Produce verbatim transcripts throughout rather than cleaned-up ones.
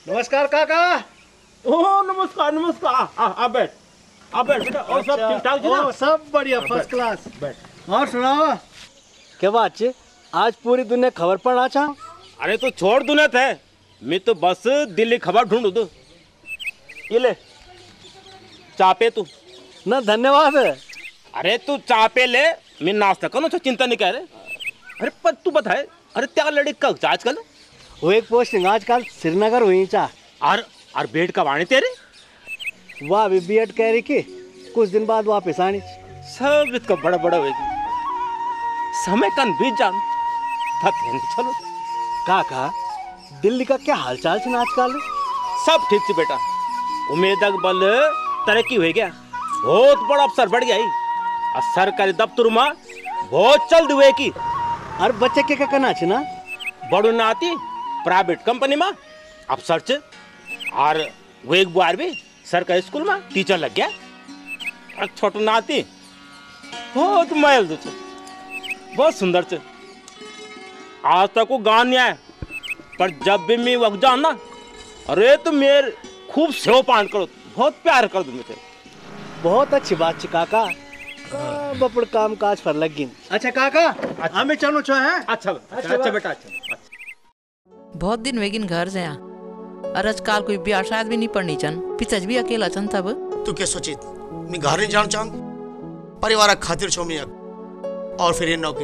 नमस्कार काका। ओह नमस्कार नमस्कार। आ, आ बैठ आ बैठ बेटा। और सब ठीक ठाक जी ना? सब बढ़िया, फर्स्ट क्लास। बैठ। और सुनाओ क्या बात है, आज पूरी दुनिया खबर पढ़ना चाह। अरे तो छोड़ दूना थे, मैं तो बस दिल्ली खबर ढूंढू तू। ये ले चापे तू ना धन्यवाद। अरे तू चापे ले, मैं नाश्ता करूँ तो चिंता नहीं कर रहे। अरे पर तू बताए, अरे क्या लड़ी कब आजकल? वो एक पोस्टिंग आजकल श्रीनगर हुई चा। और और बेड कब आने तेरे? वाह अभी बी एड कह रही की कुछ दिन बाद वापस आनी। सब इसका बड़ा बड़ा होगी, समय कन बीत जान थक लेंगे। चलो काका दिल्ली का क्या हालचाल है आजकल? सब ठीक से बेटा, उम्मीद बल तरक्की हो गया, बहुत बड़ा अफसर बढ़ गया ही। और सरकारी दफ्तर में बहुत चल हुए की। और बच्चे के क्या करना है ना? बड़ो नाती प्राइवेट कंपनी में अफसर च, और वो एक बार भी सरकारी स्कूल में टीचर लग गया। और छोटो नाती बहुत महल दो बहुत सुंदर च। आज तक वो गाँव नहीं आया, पर जब भी मैं वक्त जाऊँ ना, अरे तो मेरे खूब सेवा पान करो, बहुत प्यार कर दो मुझे। बहुत अच्छी बात है काका, बपड़ काम काज पर लग गई। अच्छा काका अच्छा। हमें चलो छो है। अच्छा अच्छा, अच्छा बेटा अच्छा, अच्छा। बहुत दिन वेगिन घर से आ, और आजकल कोई ब्याह शायद भी नहीं पड़नी चन, पिताजी भी अकेला चन तब। तू क्या सोचित मैं घर नहीं जान चाहूँ, परिवार खातिर छो मैं और फिर ये नौकरी।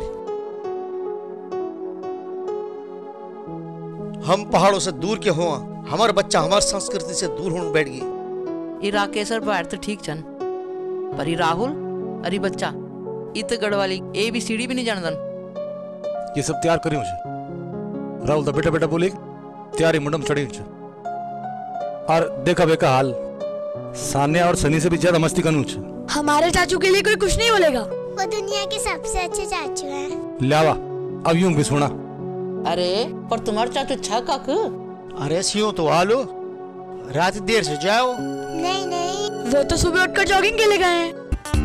हम पहाड़ों से दूर के हुआ, हमारा बच्चा हमारी संस्कृति से दूर होने बैठ गई। ये राकेशर बाहर तो ठीक चन, पर ये राहुल अरे बच्चा इत Garhwali A B C D भी नहीं जानदन। ये सब तैयार करी मुझे राहुल दा बेटा बेटा बोले तैयारी मुंडम चढ़ी मुझे। और देखा बेका हाल सान्या और सनी से भी ज्यादा मस्ती करूँ। हमारे चाचू के लिए कोई कुछ नहीं बोलेगा, वो दुनिया के सबसे अच्छे चाचू हैं। लावा अब यूं भी सुना। अरे पर तुम्हारे चाचू छा काक? अरे सियो तो आलो, रात देर से जाओ। नहीं नहीं, वो तो सुबह उठकर जॉगिंग के लिए गए हैं।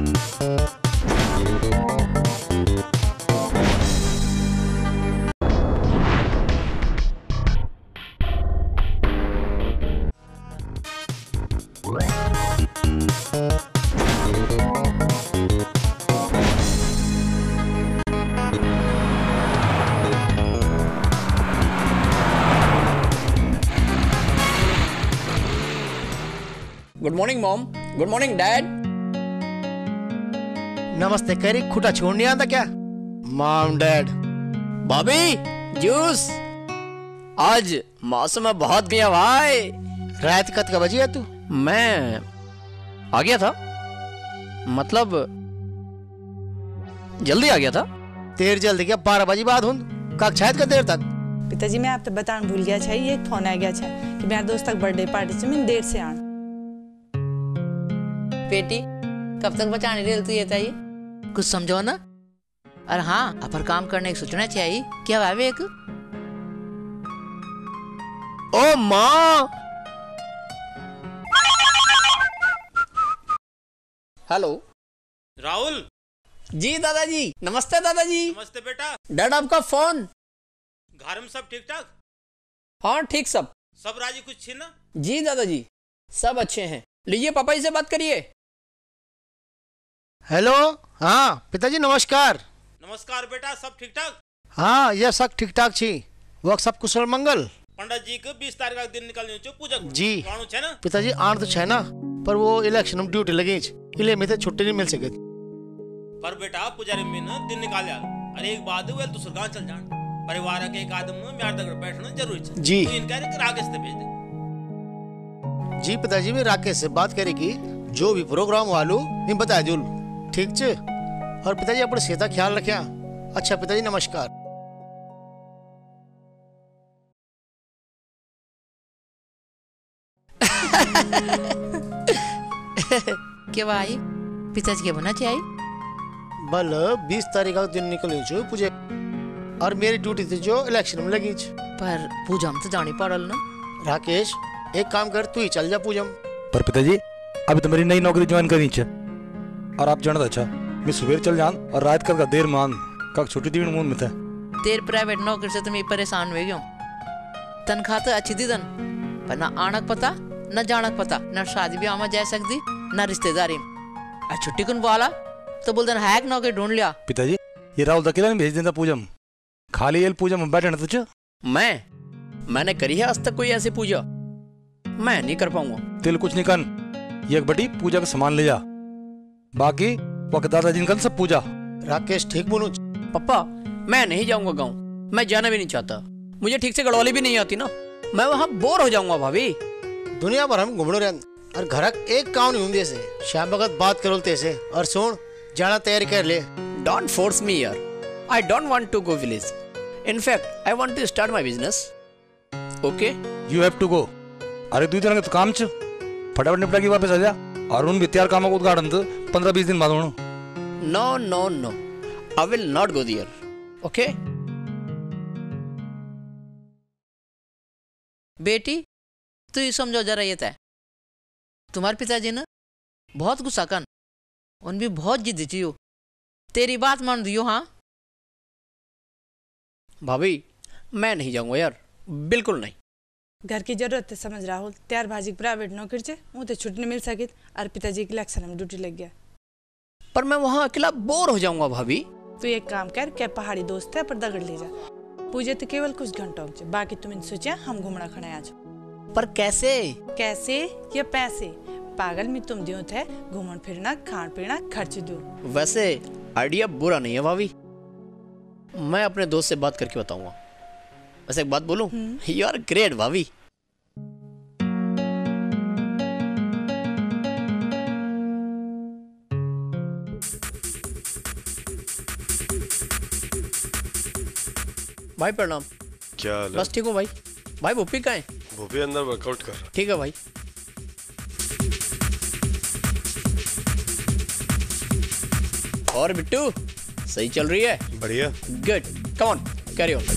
Good morning mom, good morning dad. नमस्ते करी, खुटा छोड़ नहीं आता क्या? Mom dad. भाभी जूस, आज मौसम में बहुत गया भाई। रात कत का बजी है तू? मैं आ गया था, मतलब जल्दी आ गया था। देर जल्दी क्या, बारह बजे बाद हूँ कब शायद का देर तक। पिताजी मैं आप तो बताना भूल गया था, ये फोन आ गया था कि मेरा दोस्त तक बर्थडे पार्टी से मैं देर से आना। बेटी कब तक बचाने रही तू ये चाहिए कुछ समझो ना। और हाँ अपर काम करने की सोचना चाहिए। क्या भावे एक ओ माँ। हेलो राहुल जी दादाजी। नमस्ते दादाजी। नमस्ते बेटा। डैड आपका फोन। घर में सब ठीक ठाक? हाँ ठीक सब सब राजी कुछ छीन ना? जी दादाजी सब अच्छे हैं। लीजिए पापा जी से बात करिए। हेलो हाँ पिताजी नमस्कार। नमस्कार बेटा, सब ठीक ठाक? हाँ ये सब ठीक ठाक छी, वो सब कुशल मंगल। पंडित जी को बीस तारीख का दिन निकलने छो पूजा जी छे ना? पिताजी आन तो छे ना, पर वो इलेक्शन में ड्यूटी लगी इसलिए मैं छुट्टी नहीं मिल सके। पर बेटा पुजारी में ना दिन निकाल यार। अरे एक बात है, दूसरा गांव चल जान, परिवार के एक आदमी में म्यार तक बैठना जरूरी है। जी तो इनका राकेश से भेज दे। जी पिताजी मैं राकेश से बात करेगी, जो भी प्रोग्राम वालू मैं बता दू ठीक छे। और पिताजी अपने सेहत का ख्याल रखिया। अच्छा पिताजी नमस्कार। क्या भाई पिताजी के बना चाहिए? बल बीस तारीख का दिन निकले छो पूजे, और मेरी ड्यूटी थी जो इलेक्शन में लगी छ। पर पूजा में तो जानी पड़ल ना। राकेश एक काम कर, तू ही चल जा पूजा में। पर पिताजी अभी तो मेरी नई नौकरी ज्वाइन करनी है, और आप जानते अच्छा मैं सुबह चल जान और रात कल का देर मान का छुट्टी दी मूड में था। तेर प्राइवेट नौकरी से तुम परेशान हुए क्यों? तनख्वाह तो अच्छी दी तन, पर ना आणक पता न जानक पता, न शादी ब्याह में जा सकती न रिश्तेदारी में। आ छुट्टी कुन वाला तो बोलते हैक नौकरी ढूंढ लिया। पिताजी ये राहुल अकेला नहीं भेज देता पूजम, खाली ये पूजा में बैठे ना तुझे। मैं मैंने करी है आज तक कोई ऐसी पूजा? मैं नहीं कर पाऊंगा। तिल कुछ नहीं कर, ये एक बटी पूजा का सामान ले जा, बाकी वक्त दादाजी कल सब पूजा। राकेश ठीक बोलूं? पापा मैं नहीं जाऊंगा गाँव, मैं जाना भी नहीं चाहता, मुझे ठीक से गढ़वाली भी नहीं आती ना, मैं वहाँ बोर हो जाऊंगा भाभी। दुनिया भर हम घूमने रहन और घर एक काम नहीं होंगे से शाम वक्त बात करो तेसे और सुन जाना तैयारी कर ले। Don't force me here. I don't want to go village. In fact, I want to start my business. Okay? You have to go. अरे दो दिन का तो काम छ, फटाफट निपटा के वापस आ जा। और उन वित्तीय कामों को उद्घाटन तो पंद्रह बीस दिन बाद होना। No, no, no. I will not go there. Okay? बेटी तू ये समझो जरा, ये तय तुम्हारे पिताजी ना बहुत गुस्सा कन, उन भी बहुत जिद्दी चियो, तेरी बात मान दियो। हाँ भाभी मैं नहीं जाऊंगा यार, बिल्कुल नहीं। घर की जरूरत है समझ राहुल, त्यार भाजी प्राइवेट नौकरी से वो तो छुट्टी मिल सके और पिताजी की इलेक्शन में ड्यूटी लग गया। पर मैं वहाँ अकेला बोर हो जाऊंगा भाभी। तू एक काम कर, क्या पहाड़ी दोस्त है पर दगड़ ले जा, पूजे तो केवल कुछ घंटों से, बाकी तुम सोचा हम घूमना खड़ा आज। पर कैसे कैसे या पैसे? पागल में तुम दियो थे, घूमन फिरना खान पीना खर्च दो। वैसे आइडिया बुरा नहीं है भाभी, मैं अपने दोस्त से बात करके बताऊंगा। वैसे एक बात बोलूं, यू आर ग्रेट भाभी। भाई प्रणाम। क्या हाल है? बस ठीक हूँ भाई। भाई भूपी कहाँ है? भूपी अंदर वर्कआउट कर रहा है। ठीक है भाई। और बिट्टू सही चल रही है? बढ़िया। Good, come on carry on.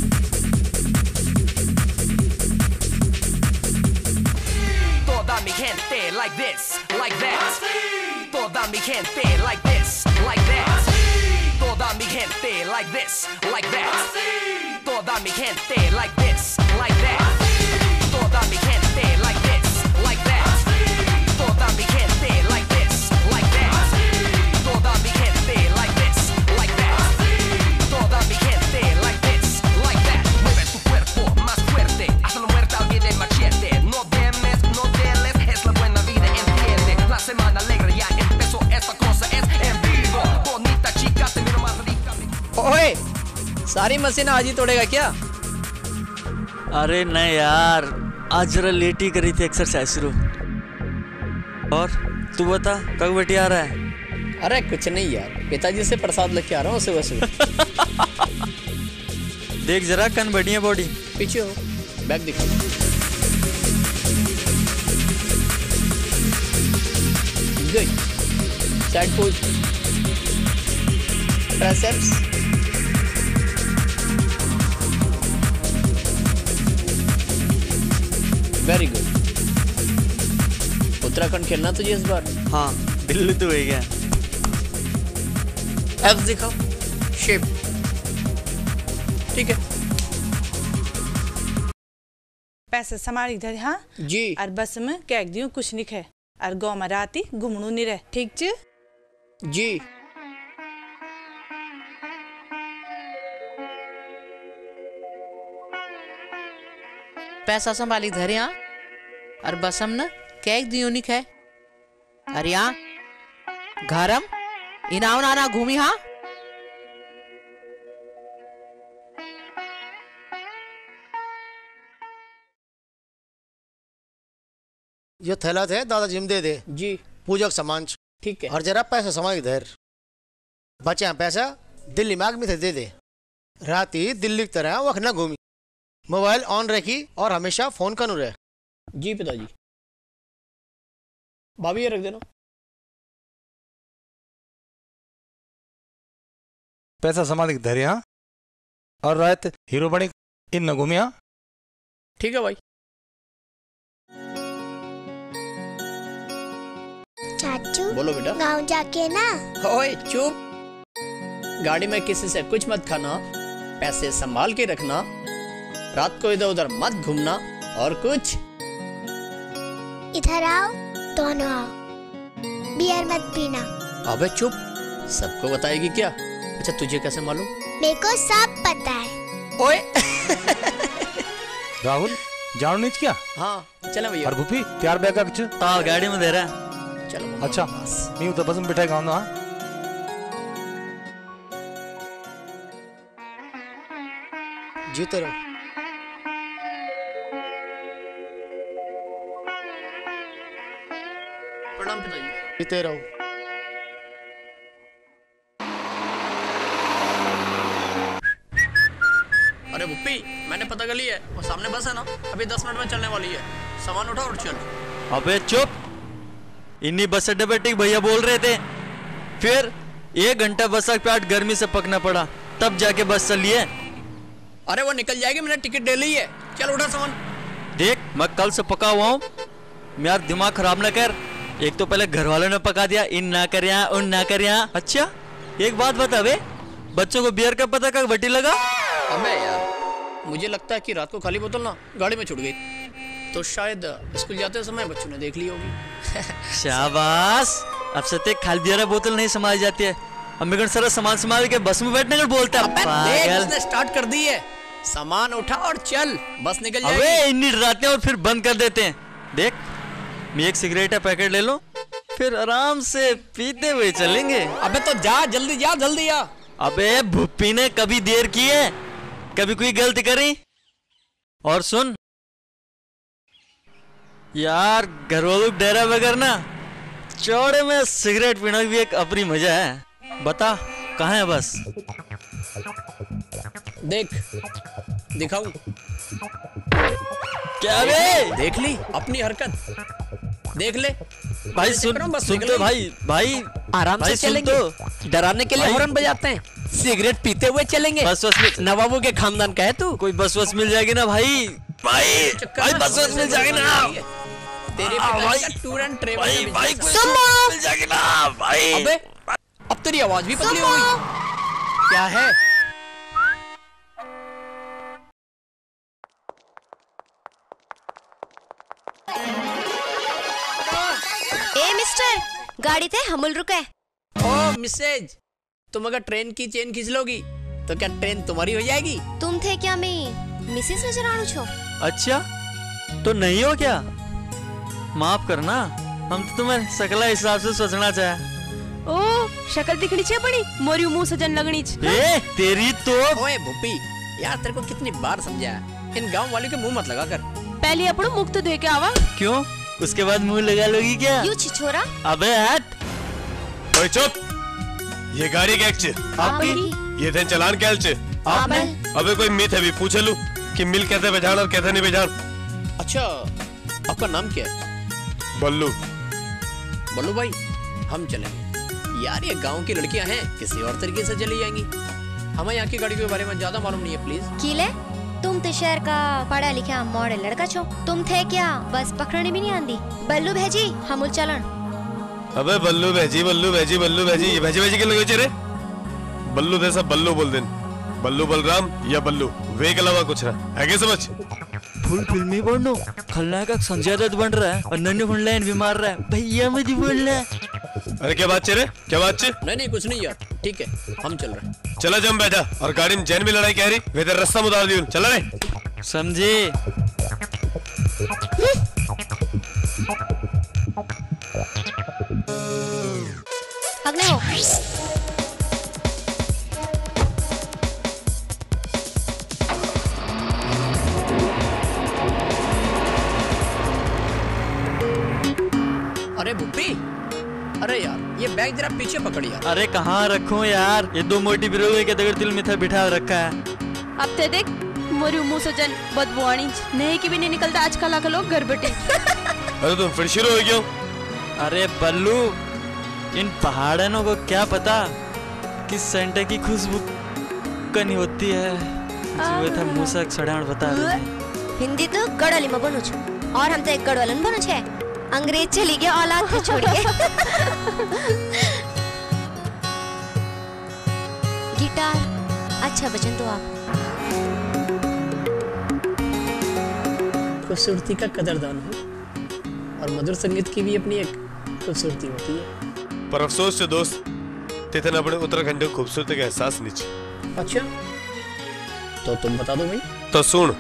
Toda mi gente like this, like that. Toda mi gente like this, like that. Toda mi gente like this, like that. Toda mi gente like this, like that. Toda mi gente like this, like that. Toda mi gente like this, like that. Toda mi gente like this, like that. Toda mi gente like this, like that. Mueve tu cuerpo más fuerte, hazlo muerta, olvide el machete. No temes, no teles, es la buena vida, entiende. La semana alegre ya empezó, esta cosa es en vivo. Bonita chica, te miro más rica. ओए, सारी machine आज ही तोड़ेगा क्या? अरे नहीं यार, आज जरा late ही करी थी एक्सरसाइज शुरू। और तू बता कब बेटी आ रहा है? अरे कुछ नहीं यार, पिताजी से प्रसाद लेके आ रहा हूँ सुबह सुबह। देख जरा कन बढ़िया बॉडी। पीछे हो, बैग दिखा। Good, side pose, triceps, very good. Uttarakhand खेलना तुझे इस बार? हाँ दिल्ली तो हो गया। एब्स दिखाओ, शेप, ठीक है। पैसे संभाल इधर। हाँ जी। और बस में कह दियो कुछ नहीं खे, और गाँव में राती घूमनू नहीं रहे, ठीक च? जी। पैसा संभाली धर यहाँ, और बस हम न कैक दियो नहीं खे। अरे यहाँ घरम इनाव नाना घूमी। हाँ ये थैला थे दादाजी में दे दे। जी। पूजा का सामान ठीक है। और जरा पैसा समाई इधर, बचा पैसा दिल्ली में आग में थे दे दे। रात ही दिल्ली की तरह वक्त ना घूमी, मोबाइल ऑन रखी और हमेशा फोन करनू रहे। जी पिताजी। भाभी ये रख देना। पैसा समाधि धैर्य यहाँ और रात हीरो बनी इन न घूमिया। ठीक है भाई। चाचू बोलो बेटा। गाँव जाके ना। ओए चुप, गाड़ी में किसी से कुछ मत खाना, पैसे संभाल के रखना, रात को इधर उधर मत घूमना, और कुछ इधर आओ, दोनों आओ। बियर मत पीना। अबे चुप, सबको बताएगी क्या? अच्छा तुझे कैसे मालूम? मेरे को सब पता है। ओए राहुल जानो नीच क्या? हाँ चले भैया। और भूपी त्यार बैग कुछ ता गाड़ी में दे रहा है। चलो अच्छा मैं तो बस में बिठाई गाऊं ना। जीते रहो। प्रणाम पिताजी। जीते रहो। अरे बुप्पी, मैंने पता कर लिया है, वो सामने बस है ना, अभी दस मिनट में चलने वाली है। सामान उठा और चल। अबे चुप, इन्हीं बस अड्डे पे टिक भैया बोल रहे थे, फिर एक घंटा बस का प्याट गर्मी से पकना पड़ा, तब जाके बस चली है। अरे वो निकल जाएगी, मैंने टिकट ले ली है। चल उठा सामान। देख मैं कल से पका हुआ हूँ, मेरा दिमाग खराब ना कर। एक तो पहले घर वालों ने पका दिया, इन ना कर यहाँ उन ना कर यहाँ। अच्छा एक बात बता बे, बच्चों को बियर का पता कब बटी लगा? अबे यार मुझे लगता है कि रात को खाली बोतल ना गाड़ी में छूट गई, तो शायद स्कूल जाते समय बच्चों ने देख ली होगी। शाबाश, अब से ते खाली बियर बोतल नहीं संभाली जाती है। अम्मीगढ़ सारा सामान संभाल के बस में बैठने का बोलता है। देख उसने स्टार्ट कर दी है, सामान उठा और चल, बस निकल जाएगी। अबे इन्हीं डराते हैं और फिर बंद कर देते हैं। देख मैं एक सिगरेट का पैकेट ले लूं, फिर आराम से पीते हुए चलेंगे। अबे तो जा, जल्दी जा, जल्दी आ। अबे भुप्पी ने कभी देर की है, कभी कोई गलती करी? और सुन यार, घर वालों डेरा बगैर ना चौड़े में सिगरेट पीना भी एक अपनी मजा है। बता कहाँ है बस? देख दिखाऊं क्या बे? देख ली अपनी हरकत, देख ले भाई। सुन सुन तो भाई, भाई आराम से चलेंगे, डराने के लिए हॉर्न बजाते हैं, सिगरेट पीते हुए चलेंगे। बस बस नवाबों के खानदान का है तू। कोई बस बस मिल जाएगी ना भाई? भाई भाई बस बस मिल जाएगी ना? तेरे पिताजी का टूर एंड ट्रेवल भाई भाई मिल जाएगी ना भाई? अबे अब तेरी आवाज भी पतली हो गई। क्या है? ए मिस्टर, गाड़ी थे हमल रुके। ओ मिसेज, तुम अगर ट्रेन की चेन खींच लोगी तो क्या ट्रेन तुम्हारी हो जाएगी? तुम थे क्या मैं मिसेस नजर आणु छो? अच्छा तो नहीं हो क्या? माफ करना, हम तो तुम्हें सकला हिसाब से सोचना चाहे। ओ शक्ल दिखनी छे बड़ी, मोरी मुंह सजन लगनी छे। ए तेरी तो। ओए भूपी, यार तेरे को कितनी बार समझाया, इन गांव वालों के मुंह मत लगा कर। पहले अपनो मुख तो धो के आवा। क्यों? उसके बाद मुंह लगा लोगी क्या? यू छिछोरा। अबे हट। ओए चुप, ये गाड़ी क्या चे? आपकी? ये थे चलान क्या चे? अबे कोई मिथ है भी पूछ लूं कि मिल कहते बेजान और कहते नहीं बेजान। अच्छा आपका नाम क्या है? बल्लू। बल्लू भाई, हम चलेंगे यार, ये गांव की लड़कियां हैं, किसी और तरीके से चली जाएंगी। हमें यहाँ की गाड़ी के बारे में ज्यादा मालूम नहीं है, प्लीज। कीले, तुम तो शहर का पढ़ा लिखा मॉडल लड़का छो, तुम थे क्या बस पकड़ने भी नहीं आंदी? बल्लू भेजी हम चलन। अबे बल्लू भेजी बल्लू भेजी बल्लू भेजी, ये भेजी भेजी के लगे चे रे? बल्लू थे सब बल्लू बोल देन, बल्लू बलराम या बल्लू, वे के अलावा कुछ ना है। क्या समझ? फुल फिल्मी बनो, खलनायक का संजय दत्त बन रहा है और नन्ही फुंडलाइन भी मार रहा है। भैया मुझे बोल रहा है। अरे क्या बात चे रे? क्या बात चे? नहीं नहीं कुछ नहीं यार, ठीक है हम चल रहे हैं। चला जम बैठा, और गाड़ी में जैन भी लड़ाई कह रही, वे तेरा रास्ता उतार दियो। चला रे समझे? अगले हो। अरे भूपी, अरे यार ये बैग जरा पीछे पकड़ यार। अरे कहाँ रखूं यार, ये दो मोटी बिरोगे के दगड़ तिल में था बिठा रखा है। अब ते देख मोरी मुंह सजन बदबू आनी नहीं की भी नहीं निकलता आजकल के लोग घर बैठे। अरे तुम फिर शुरू हो गए हो? अरे बल्लू, इन पहाड़ों को क्या पता कि सेंटर की खुशबू कनी होती है। जो था मूसा सड़ाण बता दे। हिंदी तो गड़ली में बनू छ, और हम तो एक गड़वालन बनू छे। अंग्रेज चली गया औलाद को छोड़ के। गिटार अच्छा बचन तो आप। खूबसूरती का कदरदान हो और मधुर संगीत की भी अपनी एक खूबसूरती होती है। पर अफसोस से दोस्त तिथन अपने उत्तराखंड की खूबसूरती का एहसास नीचे। अच्छा तो तुम बता दो भाई। तो सुन,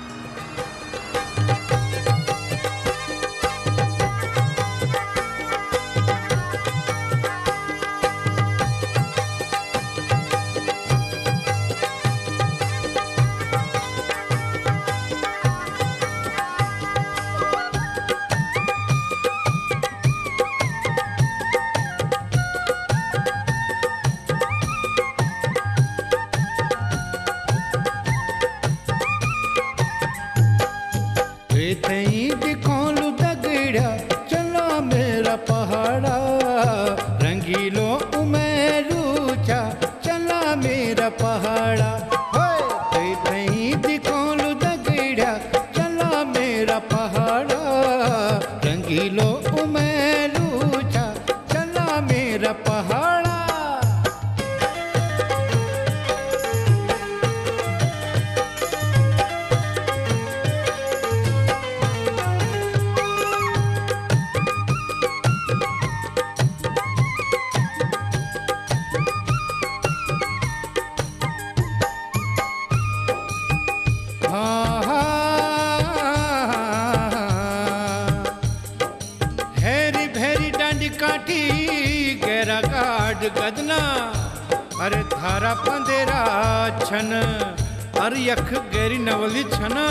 गदना अरे थारा पंदेरा छन अरे यख गैरी नवली छना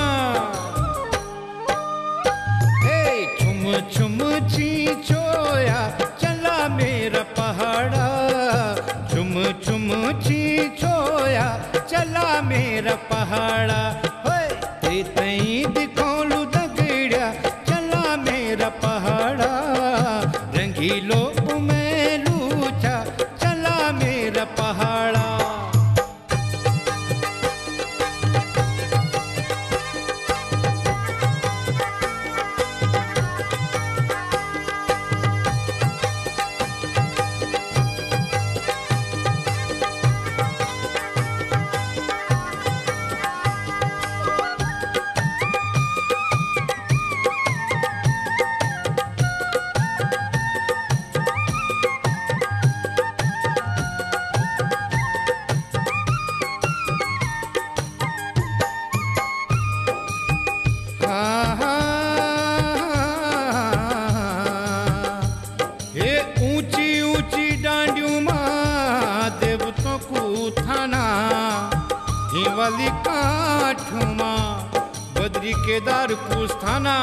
हे छुम छुम ची चोया चला मेरा पहाड़ा छुम छुम ची चोया चला मेरा पहाड़ा होए ते तई दिखोलू दगड़िया चला मेरा पहाड़ा रंगीलो पहाड़ा वाली काठुमा बद्री केदार कुस्थाना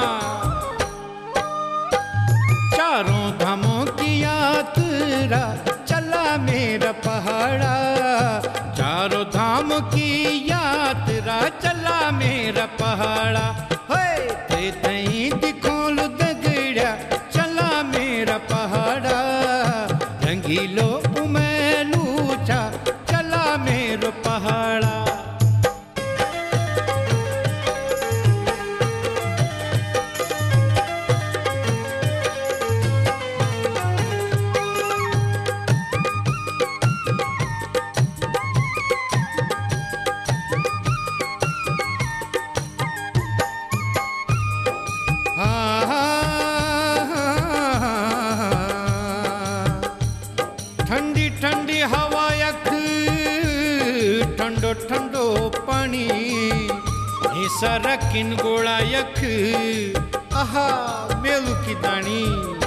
चारों धामों की यात्रा चला मेरा पहाड़ा चारों धाम की यात्रा चला मेरा पहाड़ा होए ते तई दिखोलू दगड़िया चला मेरा पहाड़ा रंगीलो उमेलूचा चला मेरा पहाड़ा ठंडी ठंडी हवा यख ठंडो ठंडो पानी सारा किन गोला यख आहा मेलू की दानी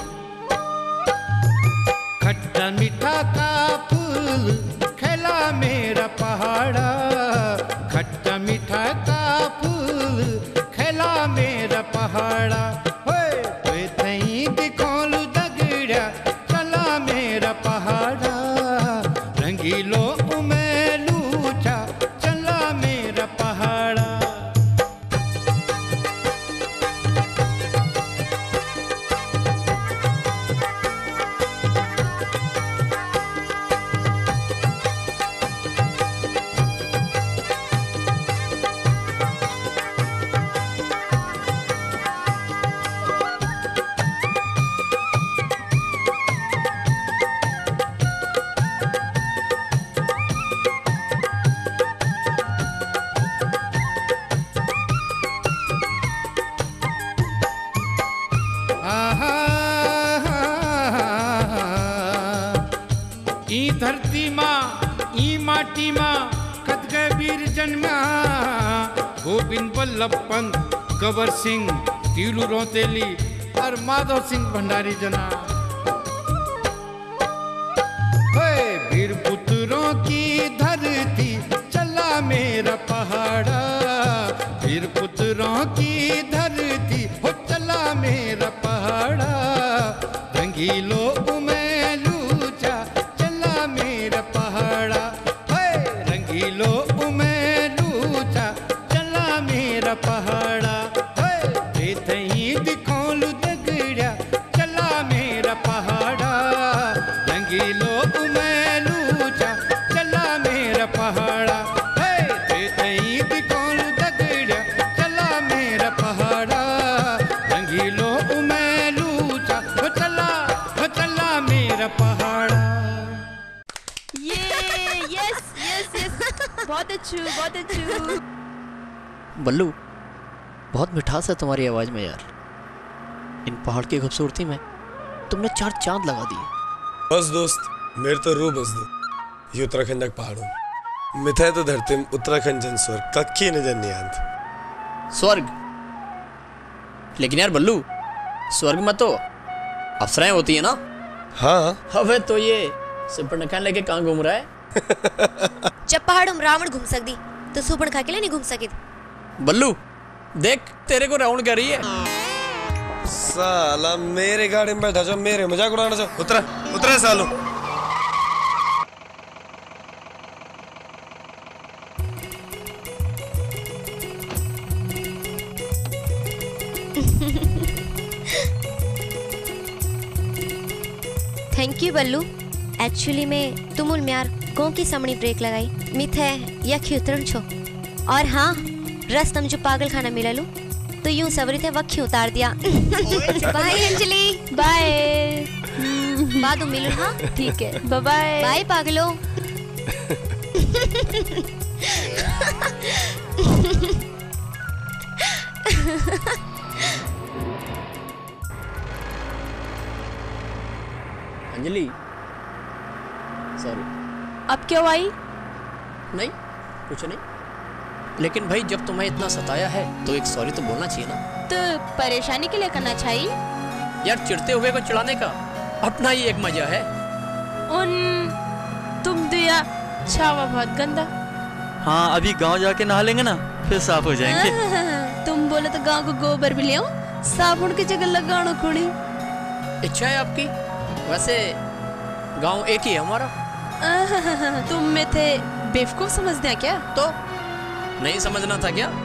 खट्टा मीठा का फूल खेला मेरा पहाड़ा खट्टा मीठा का फूल खेला मेरा पहाड़ा होए तई दिखोलू दगड़िया चला मेरा पहाड़ा रंगीलो उमेलूचा चला मेरा पहाड़ा स्टेशन में गोविंद बल्लभ पंत गबर सिंह तीलू रोतेली और माधव सिंह भंडारी जना। वीर पुत्रों की धरती चला मेरा पहाड़ा, वीर पुत्रों की धरती हो चला मेरा पहाड़ा, रंगीलो उमेलूचा चला मेरा पहाड़ा, रंगीलो उमेलूचा चला मेरा पहाड़ा, ही दिखोलू दगड़िया चला मेरा पहाड़ा, रंगीलो उमेलूचा चला मेरा पहाड़ा, ही दिखोलू दगड़िया चला मेरा पहाड़ा, रंगीलो उमेलूचा हो चला हो चला मेरा पहाड़ा। ये यस यस यस बहुत अच्छू बहुत अच्छू। बल्लू, बहुत मिठास है तुम्हारी आवाज में यार। इन पहाड़ की खूबसूरती में तुमने चार चांद लगा दिए। बस दोस्त, मेरे तो रूह बस दो ये उत्तराखंड का पहाड़ों मिथे तो धरती में उत्तराखंड जन स्वर्ग कक्की नजर नहीं आंत। स्वर्ग? लेकिन यार बल्लू, स्वर्ग में तो अप्सराएं होती है ना? हाँ। अबे तो ये सुपर्णखा लेके कहाँ घूम रहा है? जब पहाड़ों में रावण घूम सकती तो सुपर्णखा के लिए नहीं घूम सकी। बल्लू देख, तेरे को राउंड कर रही है। साला मेरे गाड़ी में बैठा जो मेरे मजाक उड़ाना जो उतरा उतरा सालो। Thank you Ballu. एक्चुअली में तुमुल म्यार कौन की समणी ब्रेक लगाई मिथे या खिउतरण छो। और हाँ, रस्तम जो पागल खाना मिला लू तो यूं सबरी थे वक्खी उतार दिया। बाय अंजलि। बाय। बाद में मिलूं। हाँ ठीक है, बाय बाय। बाय पागलों। अंजलि सॉरी। अब क्यों आई? नहीं कुछ नहीं, लेकिन भाई जब तुम्हें इतना सताया है तो एक सॉरी तो बोलना चाहिए ना। तो परेशानी के लिए करना चाहिए यार। चिढ़ते हुए को चिढ़ाने का अपना ही एक मजा है। उन तुम दिया छावा बहुत गंदा। हाँ, अभी गांव जाके नहा लेंगे ना, फिर साफ हो जाएंगे। तुम बोले तो गांव को गोबर भी ले आऊं, साबुन की जगह लगानो खुड़ी। इच्छा है आपकी? वैसे गांव एक ही है हमारा। तुम में थे बेवकूफ समझते हैं क्या? तो नहीं समझना था क्या?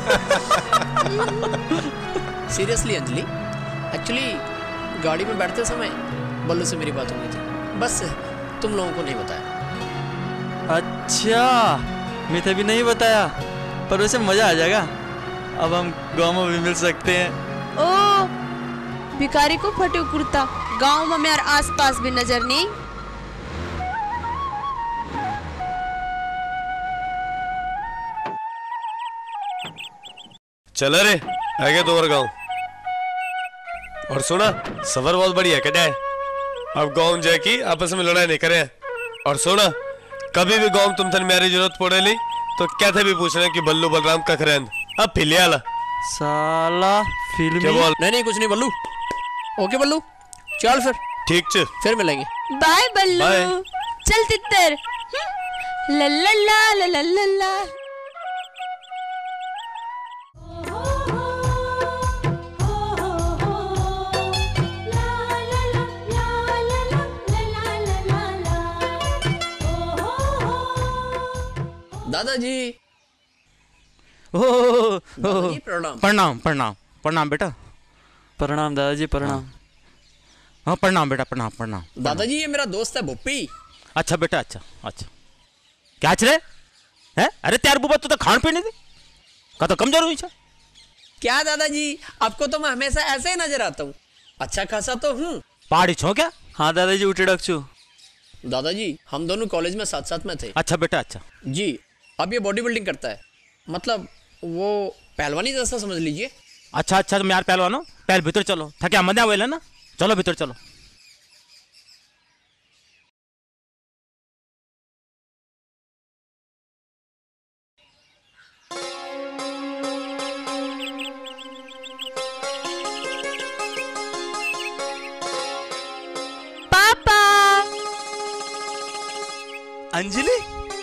सीरियसली अंजलि, एक्चुअली गाड़ी में बैठते समय बल्लू से मेरी बात हो गई थी, बस तुम लोगों को नहीं बताया। अच्छा, मुझे भी नहीं बताया, पर वैसे मजा आ जाएगा। अब हम गांव में भी मिल सकते हैं। ओ भिखारी को फटे कुर्ता गांव में मेरे आसपास भी नजर नहीं। चल रे आगे तो और गाँव। और सुना, सफर बहुत बढ़िया क्या है। अब गाँव जाके आपस में लड़ाई नहीं करे। और सुना, कभी भी गाँव तुम थन मेरी जरूरत पड़े ली तो क्या थे भी पूछना कि बल्लू बलराम का खरेंद अब फिलियाला साला फिल्मी। क्या बोल? नहीं नहीं कुछ नहीं बल्लू। ओके बल्लू, चल फिर। ठीक च फिर मिलेंगे। बाय बल्लू। बाय। चल तितर। ला ला ला ला ला ला ला। दादाजी। ओह, दादाजी प्रणाम। प्रणाम प्रणाम प्रणाम बेटा। प्रणाम दादाजी प्रणाम। हाँ प्रणाम बेटा, प्रणाम प्रणाम। दादाजी ये मेरा दोस्त है बुप्पी। अच्छा बेटा, अच्छा अच्छा। क्या चले है? अरे त्यार बुबा तू तो खान पीने थी का तो कमजोर हुई। क्या दादाजी, आपको तो मैं हमेशा ऐसे ही नजर आता हूँ। अच्छा खासा तो हूँ। पहाड़ी छो क्या? हाँ दादाजी उठे डकचू। दादाजी हम दोनों कॉलेज में साथ साथ में थे। अच्छा बेटा, अच्छा जी। अब ये बॉडी बिल्डिंग करता है, मतलब वो पहलवानी जैसा समझ लीजिए। अच्छा अच्छा, तुम यार पहलवानो, पहल भीतर चलो, थके मजा आवेला ना, चलो भीतर चलो। अंजलि।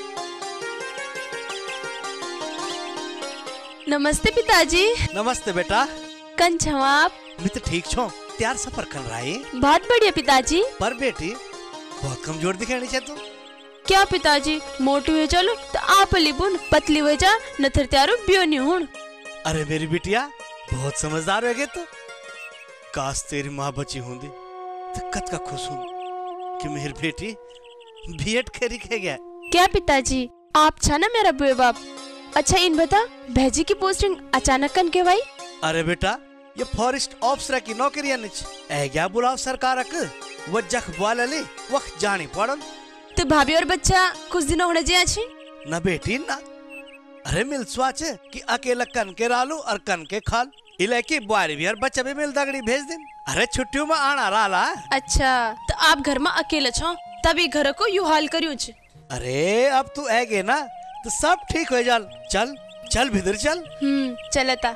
नमस्ते पिताजी। नमस्ते बेटा। कन छो आप? मैं तो ठीक छो। त्यार सफर कर रहा है। बहुत बढ़िया पिताजी। पर बेटी बहुत कमजोर दिखानी चाहिए तू। क्या पिताजी, मोटी हुए चलो तो आप लिबुन, पतली हुए जा नथर त्यारो बियो नहीं हुन। अरे मेरी बिटिया बहुत समझदार हो गए तू। काश तेरी माँ बची होंगी तो कत का खुश हूँ कि मेरी बेटी बीएड करी के गया। क्या पिताजी, आप छा ना मेरा बुए बाप। अच्छा इन बता, भैजी की पोस्टिंग अचानक कन के भाई? अरे बेटा ये फॉरेस्ट ऑफिसर की नौकरी है क्या बुलाओ सरकार वो जख बोला ले वक्त जानी पड़न। तो भाभी और बच्चा कुछ दिन होने जे अच्छी न बेटी ना। अरे मिल स्वाच कि अकेला कन के रालू और कन के खाल इले की बुआरी भी और बच्चा भी मिल दगड़ी भेज दिन। अरे छुट्टियों में आना राला। अच्छा तो आप घर में अकेले छो तभी घर को यू हाल करियो छ। अरे अब तू आगे ना तो सब ठीक हो जाल। चल चल भीतर चल। हम्म चलता।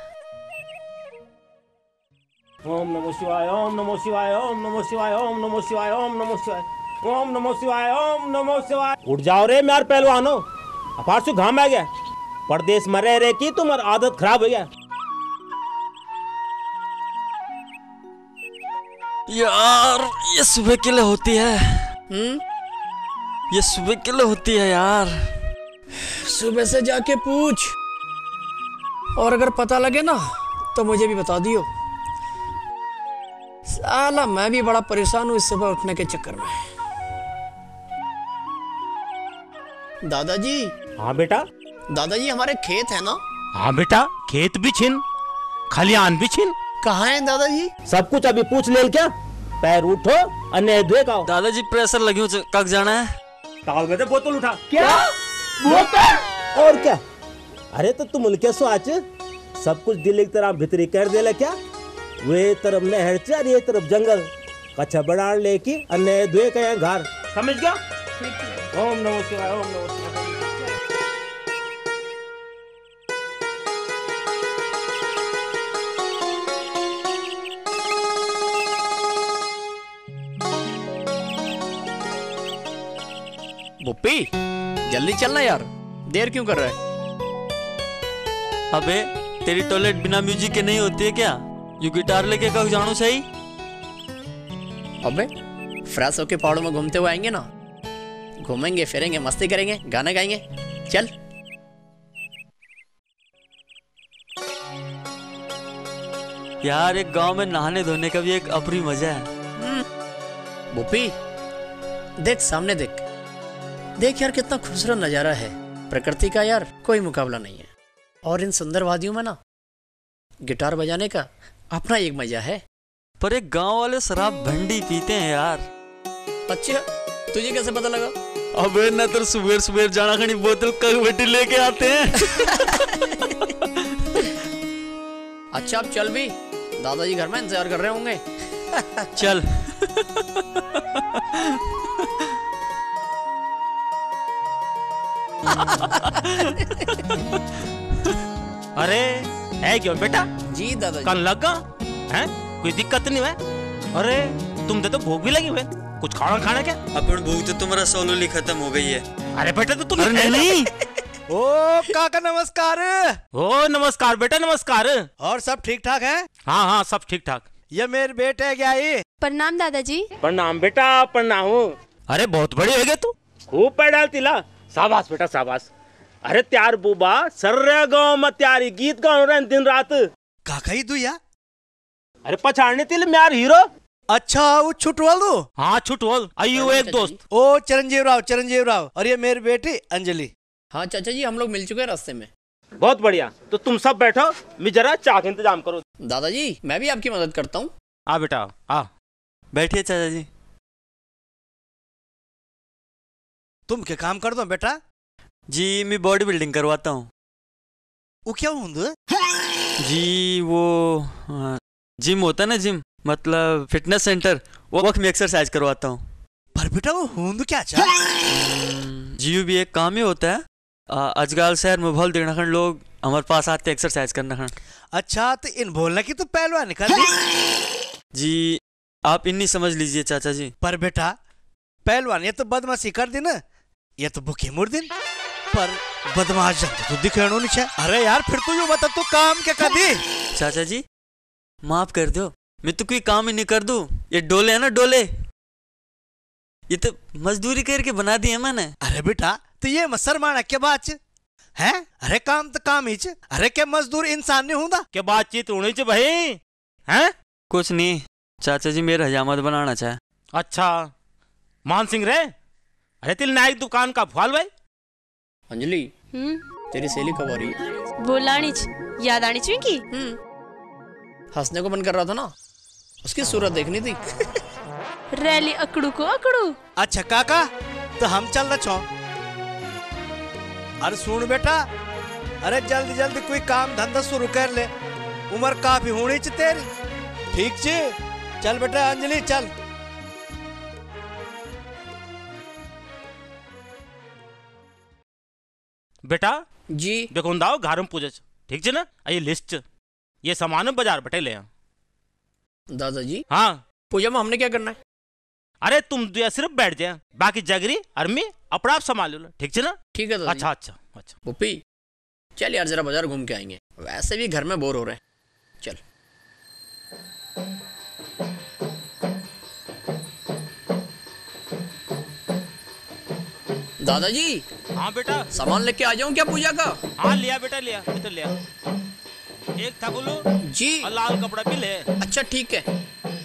ओम नमो शिवाय ओम नमो शिवाय ओम नमो शिवाय ओम नमो शिवाय ओम नमो शिवाय ओम नमो शिवाय ओम नमो शिवाय। उठ जाओ रे यार पहलवानो, अपार से घाम आ गया। परदेश में रह रहे की तुम्हारी आदत खराब हो गया। यार ये सुबह के लिए होती है। हम्म ये सुबह के लिए होती है यार। सुबह से जाके पूछ, और अगर पता लगे ना तो मुझे भी बता दियो। साला मैं भी बड़ा परेशान हूँ इस सुबह उठने के चक्कर में। दादाजी। हाँ बेटा। दादाजी हमारे खेत है ना? हाँ बेटा, खेत भी छिन खलियान भी छिन। कहाँ है दादाजी? सब कुछ अभी पूछ ले क्या। पैर उठो अन्य धुए का। दादाजी प्रेशर लगी कब जाना है? ताल में बोतल उठा। क्या बोतल? और क्या? अरे तो तुम क्या सोच सब कुछ दिल्ली की तरह भीतरी कर दे क्या। वे तरफ नहर चार ये तरफ जंगल कच्चा बड़ा लेके अन्य धुए का यहाँ घर। समझ गया? ओम नमो शिवाय ओम नमो शिवाय। बुप्पी जल्दी चलना यार, देर क्यों कर रहा है? अबे तेरी टॉयलेट बिना म्यूजिक के नहीं होती है क्या? यू गिटार लेके कब जानो सही? अबे फ्रेश होके पहाड़ों में घूमते हुए आएंगे ना, घूमेंगे फिरेंगे मस्ती करेंगे गाना गाएंगे। चल। यार एक गांव में नहाने धोने का भी एक अपनी मजा है। बुप्पी देख सामने देख, देख यार कितना खूबसूरत नजारा है प्रकृति का यार, कोई मुकाबला नहीं है। और इन सुंदर वादियों में ना गिटार बजाने का अपना एक मजा है। पर एक गांव वाले शराब भंडी पीते हैं यार। अच्छा तुझे कैसे पता लगा? अबे न तो सुबह सुबह जाना खड़ी बोतल कगबेटी लेके आते हैं। अच्छा अब चल भी, दादाजी घर में इंतजार कर रहे होंगे। चल। अरे है क्यों बेटा? जी दादाजी। कल लगा है कोई दिक्कत नहीं है? अरे तुम तो भूख भी लगी हुए, कुछ खाना खाना क्या? अपन भूख तो तुम्हारा सोलूली खत्म हो गई है। अरे बेटा तो तुम नहीं, नहीं। ओ काका नमस्कार। ओ नमस्कार बेटा नमस्कार। और सब ठीक ठाक है? हाँ हाँ सब ठीक ठाक। ये मेरे बेटे क्या ये? प्रणाम दादाजी। प्रणाम बेटा प्रणाम। अरे बहुत बड़ी हो गए तू, खूब पैर डालती ला। शाबाश बेटा शाबाश। अरे त्यार बुबा सर्रे गाँव में त्यारी गीत गाओ रहे दिन रात। काका ही दुया? अरे पछाड़ने तिल म्यार हीरो। अच्छा वो छुटवाल दो? हाँ छुटवाल आयु एक दोस्त। ओ चिरंजीव राव चिरंजीव राव। और ये मेरी बेटी अंजलि। हाँ चाचा जी हम लोग मिल चुके हैं रास्ते में। बहुत बढ़िया, तो तुम सब बैठो, मैं जरा चाय का इंतजाम करो। दादाजी मैं भी आपकी मदद करता हूँ। आ बेटा आ। बैठिए चाचा जी। तुम क्या काम कर दो बेटा? जी मैं बॉडी बिल्डिंग करवाता हूँ। वो क्या होंगे? जी वो जिम होता है ना, जिम मतलब फिटनेस सेंटर, वो वक्त में एक्सरसाइज करवाता हूँ। पर बेटा वो होंगे क्या चाह? जी भी एक काम ही होता है। अजगाल शहर में भल देखना खंड लोग हमारे पास आते एक्सरसाइज करना खंड। अच्छा तो इन बोलने की तो पहलवान निकाल दी। जी आप इन्हीं समझ लीजिए चाचा जी। पर बेटा पहलवान ये तो बदमाशी कर दी ना, ये तो भूखे मुर्दिन पर बदमाश जनता तो दिखेणो नहीं छे। अरे यार फिर तू यो बता तू काम क्या कर दी? चाचा जी माफ कर दो, मैं तो कोई काम ही नहीं कर दूं। ये डोले है ना डोले, ये तो मजदूरी करके बना दी है मैंने। अरे बेटा तो ये मसरमाना क्या बात है? अरे काम तो काम ही च। अरे क्या मजदूर इंसान नहीं होता? क्या बातचीत होनी च भाई? हैं? कुछ नहीं चाचा जी, मेरा हजामत बनाना चाहे। अच्छा मान सिंह रे, अरे तिल नाई दुकान का फुआल भाई। अंजलि हम्म तेरी सहेली कब आ रही है? वो लानी याद आनी चाहिए की। हंसने को मन कर रहा था ना, उसकी सूरत देखनी थी। रैली अकड़ू को अकड़ू। अच्छा काका तो हम चल रहे छो। अरे सुन बेटा, अरे जल्दी जल्दी कोई काम धंधा शुरू कर ले, उम्र काफी होनी च तेरी। ठीक चे चल बेटा अंजलि चल। बेटा जी देखो दाओ घर में पूजा ठीक है ना, ये लिस्ट ये सामान बाजार बटे ले। दादाजी हाँ पूजा में हमने क्या करना है? अरे तुम तो सिर्फ बैठ जाए, बाकी जगरी अरमी अपना आप संभाल लो, ठीक है ना? ठीक है दादाजी। अच्छा अच्छा अच्छा पुप्पी चल यार जरा बाजार घूम के आएंगे, वैसे भी घर में बोर हो रहे हैं। चल दादाजी। हाँ बेटा सामान लेके आ जाऊं क्या पूजा का? हाँ लिया बेटा लिया बेटा लिया। एक था बोलो जी और लाल कपड़ा भी ले। अच्छा ठीक है।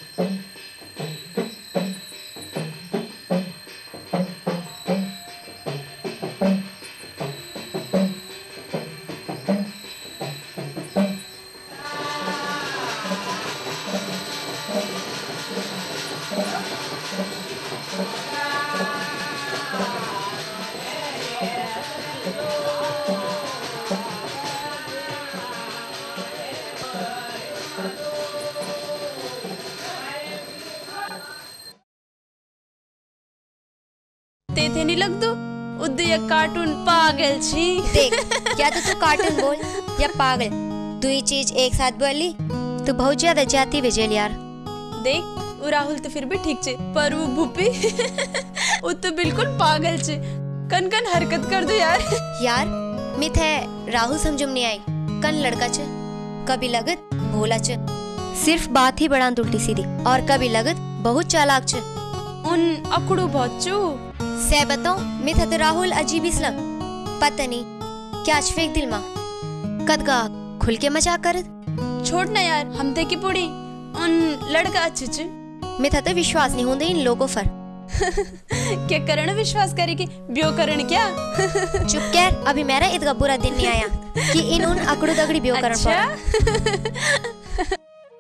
थे नहीं लग दो उदय कार्टून पागल छी। देख क्या तो तू कार्टून बोल या पागल, तू ही चीज एक साथ बोली तो बहुत ज्यादा जाती विजय यार। देख वो राहुल तो फिर भी ठीक छे, पर वो भूपी वो तो बिल्कुल पागल छे, कन कन हरकत कर दो यार। यार मिथ है राहुल समझम नहीं आई, कन लड़का छ कभी लगत भोला छ, सिर्फ बात ही बड़ा उल्टी सीधी, और कभी लगत बहुत चालाक छ। उन अकड़ू बहुत चू से बताओ मिथ तो राहुल अजीब इसलम, पता नहीं क्या फेंक दिल मा कद का खुल के मजाक करत। छोड़ ना यार हम ते की पुड़ी, उन लड़का अच्छे छ मिथ तो विश्वास नहीं होंदे इन लोगों पर। क्या करण विश्वास करेगी ब्यो करण क्या? चुप कर, अभी मेरा इतना बुरा दिन नहीं आया कि इन उन अकड़ू दगड़ी ब्यो करण अच्छा?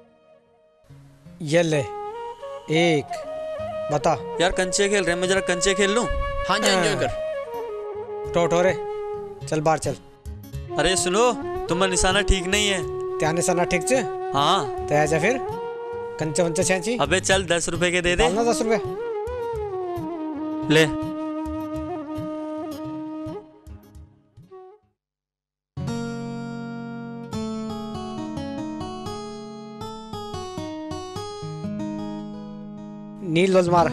ये ले एक बता यार कंचे खेल रहे हैं, मैं जरा कंचे खेल लूं। हाँ जी एंजॉय कर। टोटोरे चल बाहर चल। अरे सुनो तुम्हारा निशाना ठीक नहीं है। क्या निशाना ठीक छे? हाँ तो आजा फिर कंचे वंचे छेंची। अबे चल दस रुपए के दे दे। ना दस रुपए ले। नील लोज मार।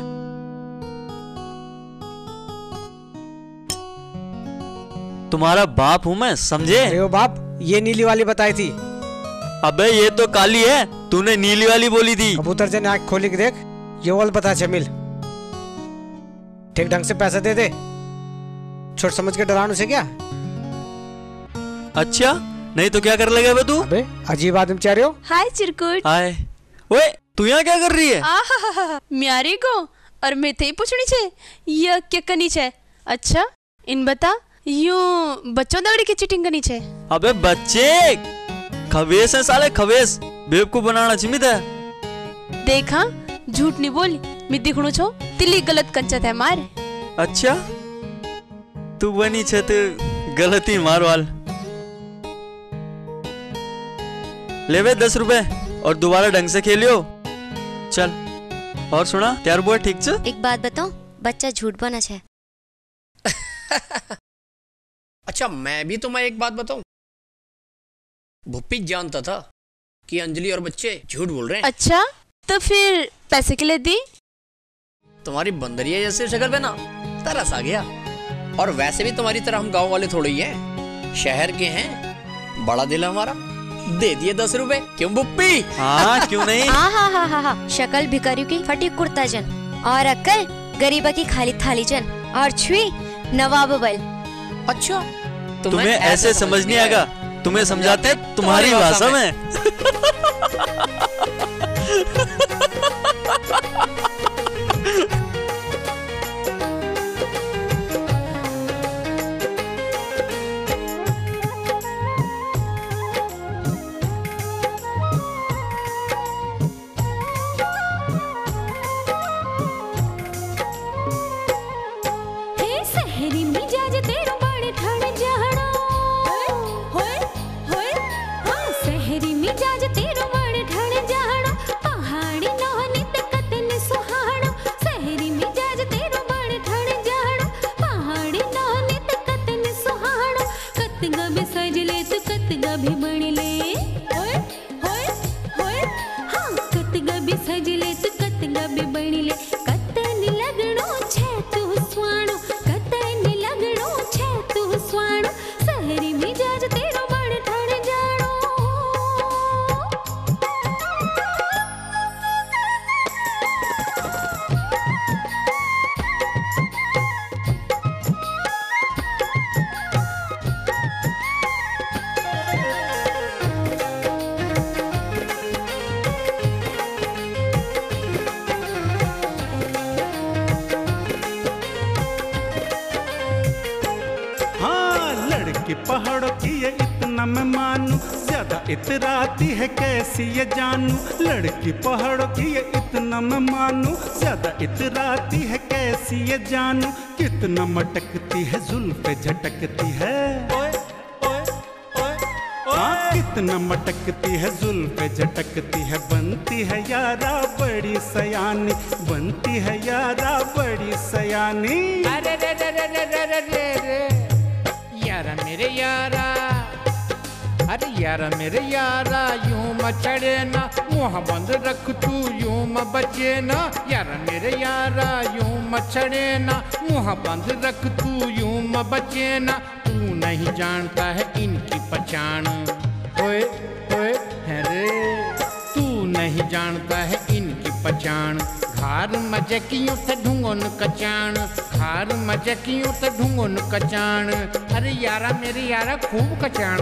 तुम्हारा बाप हूँ मैं, समझे? अरे वो बाप ये नीली वाली बताई थी। अबे ये तो काली है, तूने नीली वाली बोली थी। कबूतर जन आँख खोली के देख, ये वाल बता जमील। ठीक ढंग से पैसा दे दे, छोट समझ के डराने से क्या। अच्छा नहीं तो क्या कर लेगा बे तू? अबे अजीब आदमी चाह रहे हो। हाय चिरकुट। हाय। ओए तू यहाँ क्या कर रही है? आहा म्यारी को और मैं थे पूछनी छे ये क्या करनी छे? अच्छा इन बता यूं बच्चों दगड़ी की चीटिंग करनी छे? अबे बच्चे खवेस है साले, खवेस बेवकूफ बनाना चिमित है। देखा झूठ नहीं बोली, मैं दिखणो छो तिली गलत कंचत है मार। अच्छा तू बनी छे तो गलती मारवाल। ले वे दस रुपए और दोबारा ढंग से खेलियो। चल और सुना त्यार बुआ ठीक छ? एक बात बताओ, बच्चा झूठ बोना छे। अच्छा मैं भी तुम्हें एक बात बताऊं, भुप्पी जानता था कि अंजलि और बच्चे झूठ बोल रहे हैं। अच्छा तो फिर पैसे के लिए दी? तुम्हारी बंदरिया जैसे शक्ल पे ना तरस आ गया। और वैसे भी तुम्हारी तरह हम गांव वाले थोड़े ही हैं, शहर के हैं। बड़ा दिल है हमारा, दे दिए दस रुपए। क्यों बुप्पी? हाँ क्यों नहीं। हाँ हाँ हाँ हाँ हाँ। शक्ल भिखारियों की फटी कुर्ता जन और अक्ल गरीबा की खाली थाली जन और छुई नवाब बल। अच्छा तुम्हें ऐसे समझ नहीं आएगा, तुम्हें समझाते तुम्हारी भाषा में। पहाड़ों की ये इतना मैं मानू, ज्यादा इतराती है कैसी ये जानू। लड़की पहाड़ों की ये इतना मैं मानू, ज्यादा इतराती है कैसी ये जानू। कितना मटकती है जुल्फे झटकती है, हाँ कितना मटकती है जुल्फे झटकती है। बनती है यारा बड़ी सयानी, बनती है यारा बड़ी सयानी। अरे रे रे रे रे रे रे रे रे यारा मेरे यारा, अरे यारा मेरे यारा यूं मचड़े ना, मुँह बंद रख तू यूं म बचे ना। यारा मेरे यारा यूं मचड़े ना, मुँह बंद रख तू यूं म बचे ना। तू नहीं जानता है इनकी पहचान, ओए ओए है रे, तू नहीं जानता है इनकी पहचान। घार मजकियों से ढूंगन कचान, घार मजकियों से ढूंगन कचान। अरे यारा मेरे यारा खूब कचान।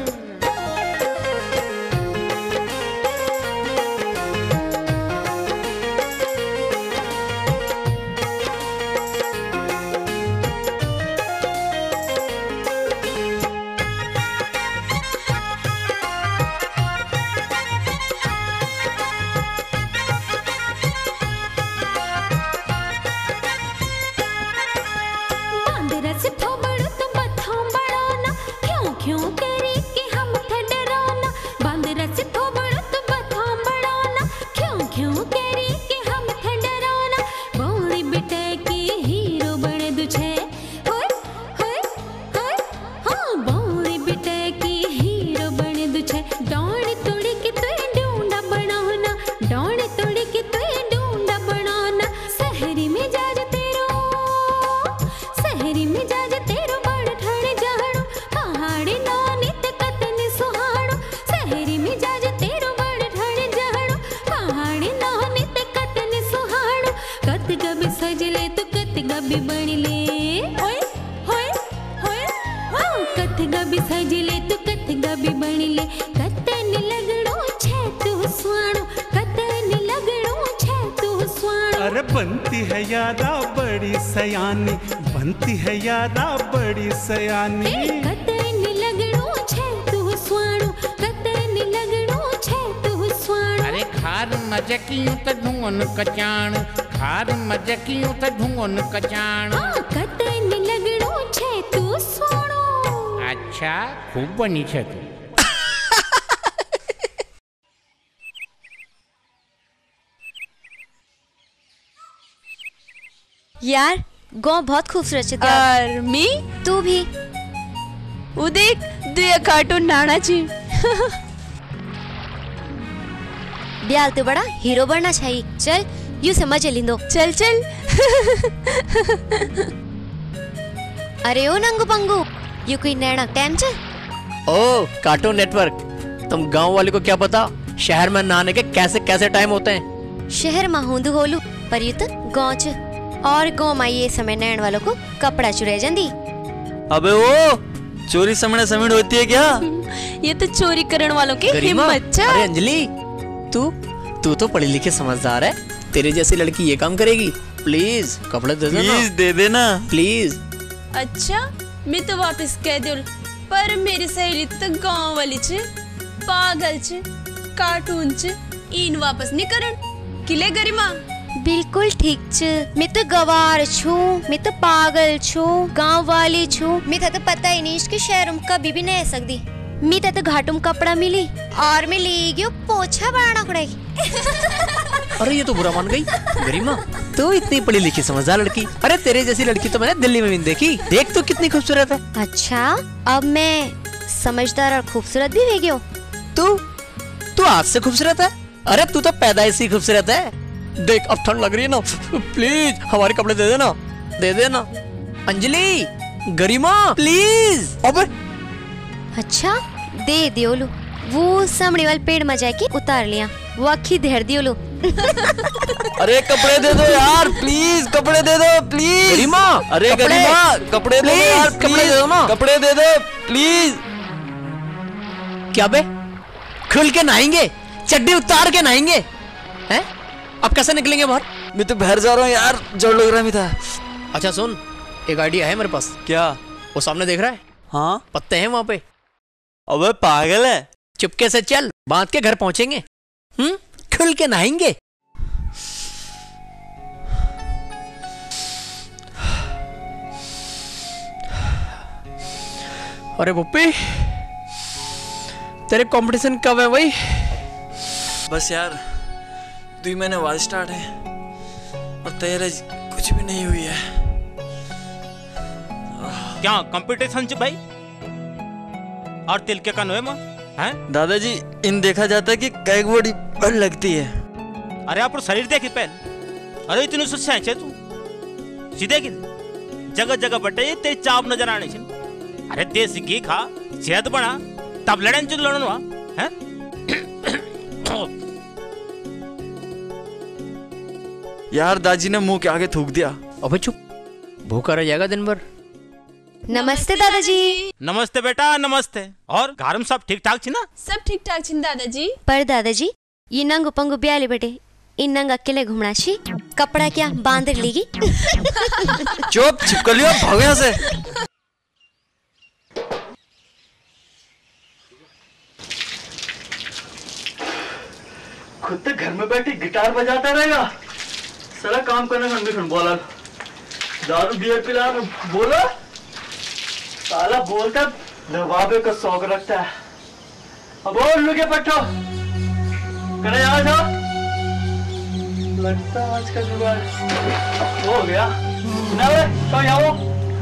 अरे बनती है यारा बड़ी सयानी, बनती है यारा बड़ी सयानी। अरे खार मजकियों त ढूंगन कचान, खार मजकियों त ढूंगन कचान। अच्छा खूब बनी छे तू। यार गाँव बहुत खूबसूरत है। और मी तू भी वो देख दुया कार्टून नाना जी। ब्याल तो बड़ा हीरो बनना चाहिए। चल यू समझ लिंदो। चल चल। अरे ओ नंगू पंगू, ये कोई नैना टाइम चल। ओ कार्टून नेटवर्क, तुम गांव वाले को क्या पता शहर में नहाने के कैसे कैसे टाइम होते हैं। शहर में हूंदू होलू पर ये तो गाँव च, और गाँव में ये समय नैन वालों को कपड़ा चुराई जाती। अबे वो चोरी समझने समझ होती है क्या? ये तो चोरी करने वालों की हिम्मत चा। अरे अंजलि, तू तू तो पढ़ी लिखी समझदार है, तेरे जैसी लड़की ये काम करेगी? प्लीज कपड़े दे देना। प्लीज दे देना प्लीज। अच्छा मैं तो वापस कह दूं, पर मेरी सहेली तो गांव वाली च, पागल च, कार्टून च, इन वापस नहीं करन। किले गरिमा बिल्कुल ठीक च। मैं तो गवार छू, मैं तो पागल छू, गांव वाली छू। मैं तो पता ही नहीं कि शहरों में कभी भी नहीं आ सकती। मैं तो घाटों में कपड़ा मिली और मैं ले गई पोछा बनाना पड़ेगी। अरे ये तो बुरा मान गई। गरिमा तो इतनी पढ़ी लिखी समझदार लड़की, अरे तेरे जैसी लड़की तो मैंने दिल्ली में भी देखी। देख तो कितनी खूबसूरत है। अच्छा अब मैं समझदार और खूबसूरत भी हो गई। तू तू आज से खूबसूरत है। अरे तू तो पैदाइशी खूबसूरत है। देख अब ठंड लग रही है ना, प्लीज हमारे कपड़े दे देना, दे देना। अंजलि, गरिमा प्लीज। अबे अच्छा दे दियो लो। वो सामने वाले पेड़ में जाके उतार लिया, वो अखी धेर दियो लो। अरे कपड़े दे दो यार प्लीज, कपड़े दे दो प्लीज। गरिमा, अरे कपड़े, गरिमा कपड़े दे दो यार, कपड़े दे दो ना, कपड़े दे दो प्लीज। क्या बे, खुल के नहाएंगे, चड्डी उतार के नहाएंगे हैं? अब कैसे निकलेंगे बाहर? मैं तो बाहर जा रहा हूँ यार, जड़ लग रहा है था। अच्छा सुन, एक आइडिया है मेरे पास। क्या? वो सामने देख रहा है? हाँ पत्ते हैं वहाँ पे। अबे पागल है, चुपके से चल, बांध के घर पहुंचेंगे। हम्म, खुल के नहाएंगे। अरे पुप्पी, तेरे कंपटीशन कब है भाई? बस यार दो ही महीने बाद स्टार्ट है और तैयारी कुछ भी नहीं हुई है। क्या कंपटीशन च भाई? और तिल के कन हुए मां हैं? दादाजी इन देखा जाता है कि कैक बॉडी बड़ लगती है। अरे आप शरीर देखी पहले। अरे इतनी सुस्या है तू, सीधे की जगह जगह बटे तेरी चाप नजर आने छे। अरे देसी घी खा, सेहत बना, तब लड़न चुन लड़न हुआ हैं? यार दादी ने मुंह के आगे थूक दिया। अबे चुप, भूखा रह जाएगा दिन भर। नमस्ते दादाजी। नमस्ते बेटा नमस्ते। और घर में सब ठीक ठाक छी ना? सब ठीक ठाक छी दादाजी। पर दादाजी ये नंगू पंगू ब्याले बेटे, इन नंग अकेले घूमना छी, कपड़ा क्या बांध लेगी? चुप चिपक लियो, भागो यहाँ से। खुद तो घर में बैठी गिटार बजाता रहेगा, सारा काम करने का नहीं बोला, दारू बियर पिला बोला, साला बोलता नवाबे का शौक रखता है। अब और लुके पट्टो करे आ जाओ, लगता आज का जुगाड़ हो गया ना रे, तो आओ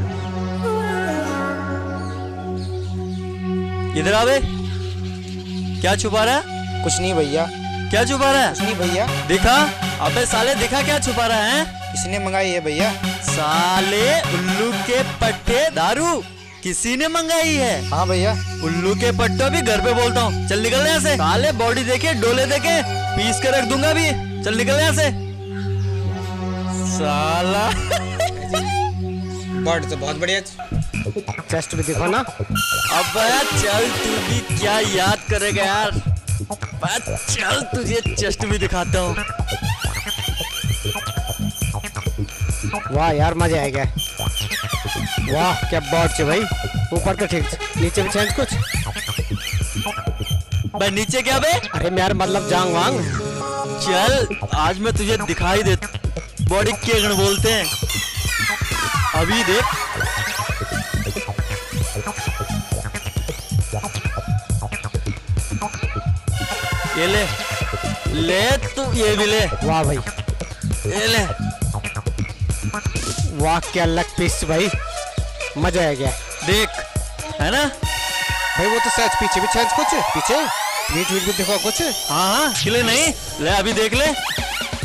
इधर आवे। क्या छुपा रहा है? कुछ नहीं भैया। क्या छुपा रहा है? कुछ नहीं भैया। दिखा, अबे साले दिखा क्या छुपा रहा है? इसने मंगाई है भैया। साले उल्लू के पट्टे दारू किसी ने मंगाई है? हाँ भैया। उल्लू के पट्टो भी घर पे बोलता हूँ, चल निकल यहाँ से। साले बॉडी देखे, डोले देखे, पीस के रख दूंगा भी, चल निकल यहाँ से। साला बॉडी तो बहुत बढ़िया, चेस्ट भी दिखो ना। अब चल तू भी क्या याद करेगा यार, चल तुझे चेस्ट भी दिखाता हूँ। वाह यार मजा आएगा। वाह क्या बॉड है भाई, ऊपर तो ठीक, नीचे भी चेंज कुछ। भाई नीचे क्या बे? अरे यार मतलब जांग वांग। चल आज मैं तुझे दिखाई दे बॉडी के गण बोलते हैं, अभी देख। ये ले ले तू, ये भी ले। वाह भाई, ये ले। वाह क्या लक पीस भाई, मजा आ गया। देख है ना भाई, वो तो सच पीछे भी चेंज कुछ, पीछे वीट वीट भी देखो कुछ। हाँ हाँ खिले नहीं, ले अभी देख ले,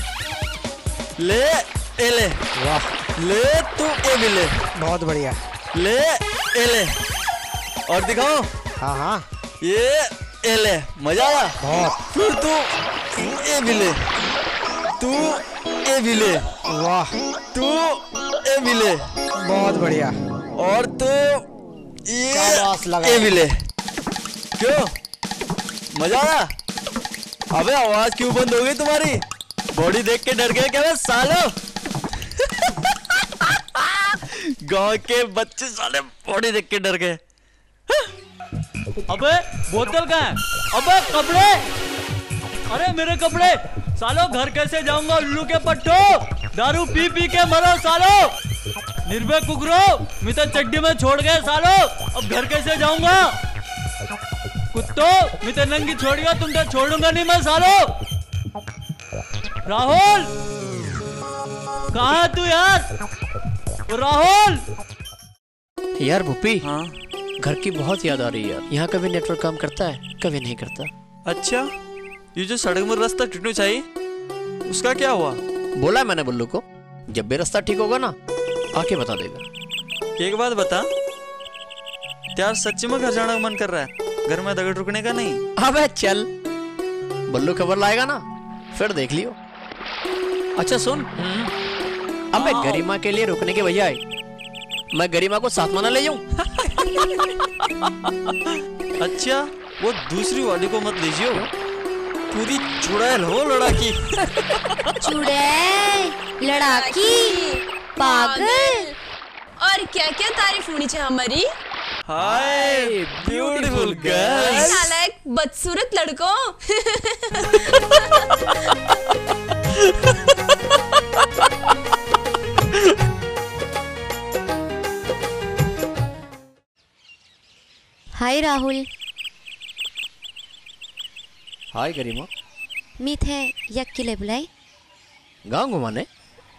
ले ए ले। वाह ले तू ये भी ले। बहुत बढ़िया। ले ए ले और दिखाओ। हाँ हाँ ये ए ले मजा आया बहुत। फिर तू ए भी ले, तू ए भी ले, वाह तू ए भी ले, बहुत बढ़िया। और तू ये ए भी ले। क्यों मजा आया? अबे आवाज क्यों बंद हो गई तुम्हारी? बॉडी देख के डर गए क्या बे सालो? गांव के बच्चे साले बॉडी देख के डर गए। अबे बोतल कहाँ है? अबे कपड़े, अरे मेरे कपड़े। सालो घर कैसे जाऊंगा उल्लू के पट्टो? दारू पी पी के मरो सालो। निर्भय कुकरो, मैं तो चड्डी में छोड़ गए सालो। अब घर कैसे जाऊंगा? कुत्तो, मैं तो नंगी छोड़ गया, तुम तो छोड़ूंगा नहीं मैं सालो। राहुल कहाँ है तू यार? राहुल यार भूपी, हाँ घर की बहुत याद आ रही है यार। यहाँ कभी नेटवर्क काम करता है, कभी नहीं करता। अच्छा, ये जो सड़क में रास्ता टूटना चाहिए उसका क्या हुआ? बोला है मैंने बुल्लू को, जब भी रास्ता ठीक होगा ना आके बता देगा। एक बात बता यार, सच्ची में घर जाने का मन कर रहा है, घर में दगड़ रुकने का नहीं। अबे चल, बुल्लू खबर लाएगा ना फिर देख लियो। अच्छा सुन, अब मैं गरिमा के लिए रुकने के बजाय मैं गरिमा को साथ मना ले जाऊं। अच्छा, वो दूसरी वाली को मत लीजिए, पूरी चुड़ैल हो लड़ाकी। चुड़ैल लड़ाकी पागल, और क्या क्या तारीफ होनी चाहिए हमारी। Hi beautiful girls. नालायक बदसूरत लड़कों। हाय राहुल। हाय गरिमा। मीत है यक्की ले बुलाई गांव घुमाने।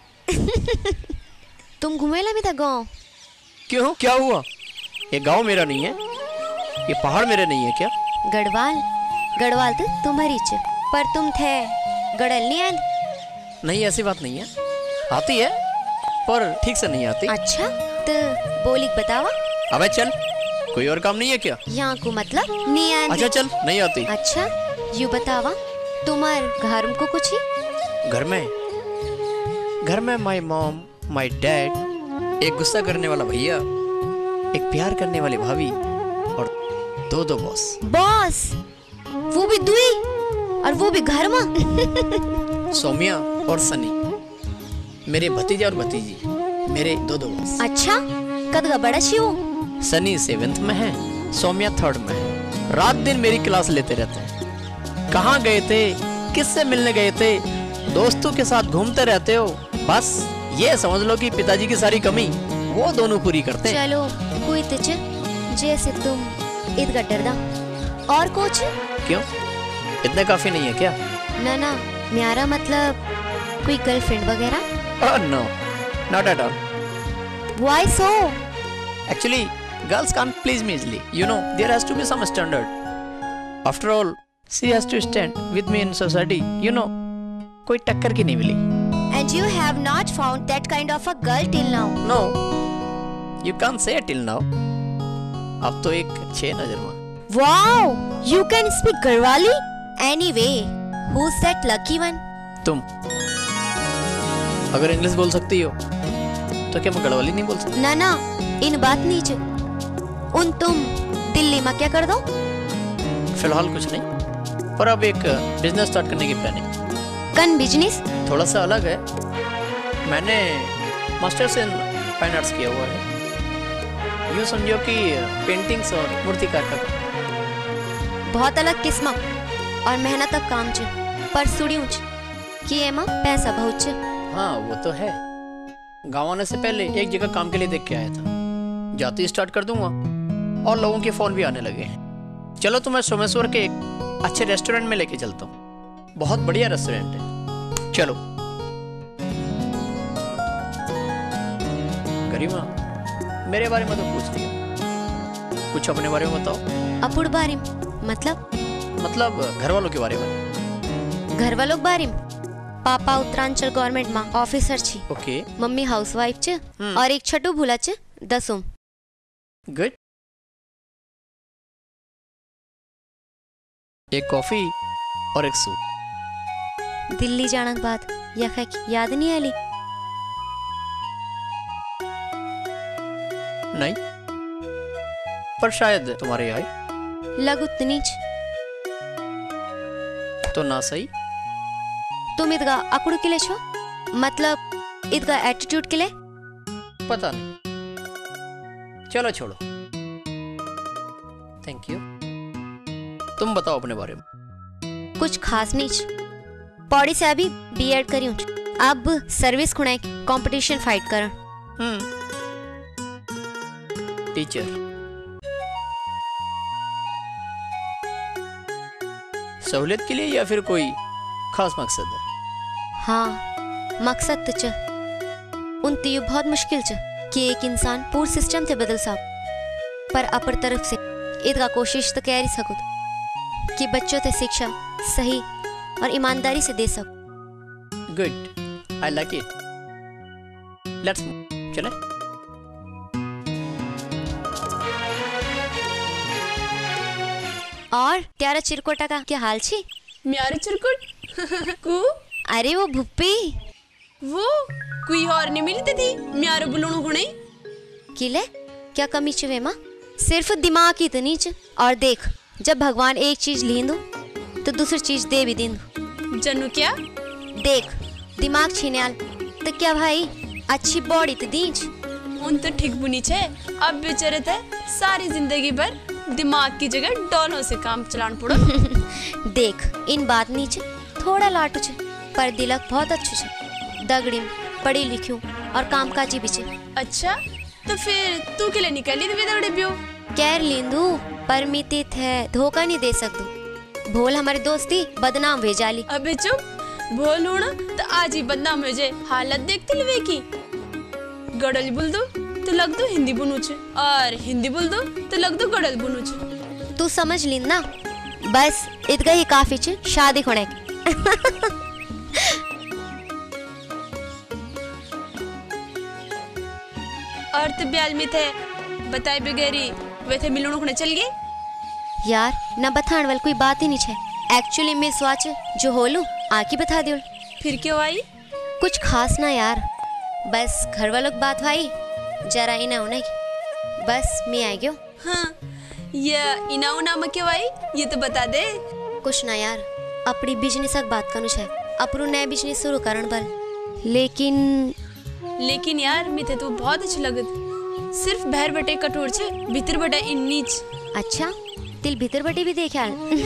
तुम घुमेला भी था गांव? क्यों, क्या हुआ? ये गांव मेरा नहीं है, ये पहाड़ मेरे नहीं है क्या? गढ़वाल गढ़वाल तो तुम्हारी च, पर तुम थे गड़ल नहीं आंद? नहीं ऐसी बात नहीं है, आती है पर ठीक से नहीं आती। अच्छा तो बोली बतावा। अबे चल, कोई और काम नहीं है क्या? यहाँ को मतलब नहीं आंद। अच्छा चल, नहीं आती। अच्छा यू बतावा, तुम्हार घर को कुछ ही? घर में घर में माय मॉम, माय डैड, एक गुस्सा करने वाला भैया, एक प्यार करने वाली भाभी और दो दो बॉस। बॉस? वो भी दुई, और वो भी घर में? सौम्या और सनी, मेरे भतीजे और भतीजी, मेरे दो दो बॉस। अच्छा, कद का बड़ा छी हो? सनी सेवेंथ में है, सौम्या थर्ड में है। रात दिन मेरी क्लास लेते रहते हैं। कहाँ गए थे, किससे मिलने गए थे, दोस्तों के साथ घूमते रहते हो। बस ये समझ लो कि पिताजी की सारी कमी वो दोनों पूरी करते हैं। चलो कोई तुझे जैसे तुम इतना डरदा और कुछ? क्यों, इतने काफी नहीं है क्या? ना ना, मेरा मतलब कोई गर्लफ्रेंड वगैरह? Oh no, not at all. Why so? Actually, girls can't please me easily. You know, there has to be some standard. After all, she has to stand with me in society. You know, कोई टक्कर की नहीं मिली। And you have not found that kind of a girl till now? No, you can't say till now. अब तो एक छह नजर में। Wow, you can speak Garhwali? Anyway, who's that lucky one? तुम अगर इंग्लिश बोल सकती हो तो क्या मैं गढ़वाली नहीं बोल सकती? ना ना, इन बात नहीं च। उन तुम दिल्ली में क्या कर दो? फिलहाल कुछ नहीं, पर अब एक बिजनेस स्टार्ट करने की प्लानिंग। कन बिजनेस? थोड़ा सा अलग है। मैंने मास्टर्स इन फाइन आर्ट्स किया हुआ है। यूँ समझो कि पेंटिंग्स और मूर्तिकार का काम। बहुत अलग किस्म और मेहनत का काम च, पर सुड़ियों च कि एमा पैसा बहुत च। हाँ वो तो है। गाँव आने से पहले एक जगह काम के लिए देख के आया था, जाते ही स्टार्ट कर दूंगा और लोगों के फोन भी आने लगे हैं। चलो तुम्हें सोमेश्वर के एक अच्छे रेस्टोरेंट में लेके चलता हूँ, बहुत बढ़िया रेस्टोरेंट है। चलो। गरिमा, मेरे बारे में तो पूछ लिया, कुछ अपने बारे में बताओ। अपुड़ बारे में? मतलब मतलब घर वालों के बारे में। घर वालों के बारे में? पापा उत्तरांचल गवर्नमेंट में ऑफिसर छी। ओके। मम्मी हाउसवाइफ छ और एक छठू भूला छ दसों। गुड। एक कॉफी और एक सूप। दिल्ली जाने के बाद यह याद नहीं आली? नहीं, पर शायद तुम्हारे आए। लगुत नीच तो ना सही। तुम इदगा अकुड़ किले छो? मतलब इदगा एटीट्यूड किले? पता नहीं, चलो छोड़ो। Thank you. तुम बताओ अपने बारे में। कुछ खास नहीं। पौड़ी से अभी बीएड करी हूँ। अब सर्विस खुणे कंपटीशन फाइट कर। हम्म। टीचर। सहूलियत के लिए या फिर कोई खास मकसद है? हाँ, मकसद तो च उन तीयु बहुत मुश्किल च कि एक इंसान पूरे सिस्टम से बदल सक, पर अपर तरफ से इदगा कोशिश तो कर ही सकूं कि बच्चों ते शिक्षा सही और ईमानदारी से दे सक। Good, I like it. Let's move. चले। और त्यारा चिरकोटा का क्या हाल छी? म्यारे चिरकुट कु अरे वो भुप्पी वो कोई और नहीं मिलती थी म्यारे बुलणु गुणे किले क्या कमी चवे माँ? सिर्फ दिमाग की तो नीच। और देख, जब भगवान एक चीज लींदू तो दूसरी चीज दे भी देंदू। जन्नू क्या? देख, दिमाग छीने आल तो क्या भाई अच्छी बॉडी तो दीज। उन तो ठीक बुनी छे। अब बेचारे थे सारी जिंदगी भर दिमाग की जगह डॉलों से काम चलान पड़ो। देख, इन बात नीचे थोड़ा लाटू छे, पर दिलक बहुत अच्छू छे। दगड़ी पढ़ी लिखूं और कामकाजी भी छे। अच्छा, तो फिर तू के लिए निकली थी दगड़ी बियो? कैर लींदू, पर मितित है, धोखा नहीं दे सकदू। भोल हमारी दोस्ती बदनाम हो जाली। अबे चुप, भोल होना तो आज ही बदनाम हो जाए। हालत देखते लवे की गड़ल बोल दो तो लग दो हिंदी बुनूच, और हिंदी बोल दो तो लग दो गड़ल बुनूच। तू समझ ली ना, बस इतना ही काफी च शादी होने की। और तो ब्याल में थे बताए बगैरी वे थे मिलने होने चल गए। यार ना बताने वाली कोई बात ही नहीं है। एक्चुअली मैं स्वाच जो होलू आके बता दियो। फिर क्यों आई? कुछ खास ना यार, बस घर वालों की बात भाई जरा इना होने की, बस मैं आ गयो। हाँ, ये इना उना में क्यों आई ये तो बता दे। कुछ ना यार, अपनी बिजनेस की बात करनी है। अपनो नया बिजनेस शुरू करन बल, लेकिन लेकिन यार मैं तो बहुत अच्छी लगत। सिर्फ बाहर बटे कठोर छे, भीतर बटे इन्नीच। अच्छा, दिल भीतर बटे भी देखा।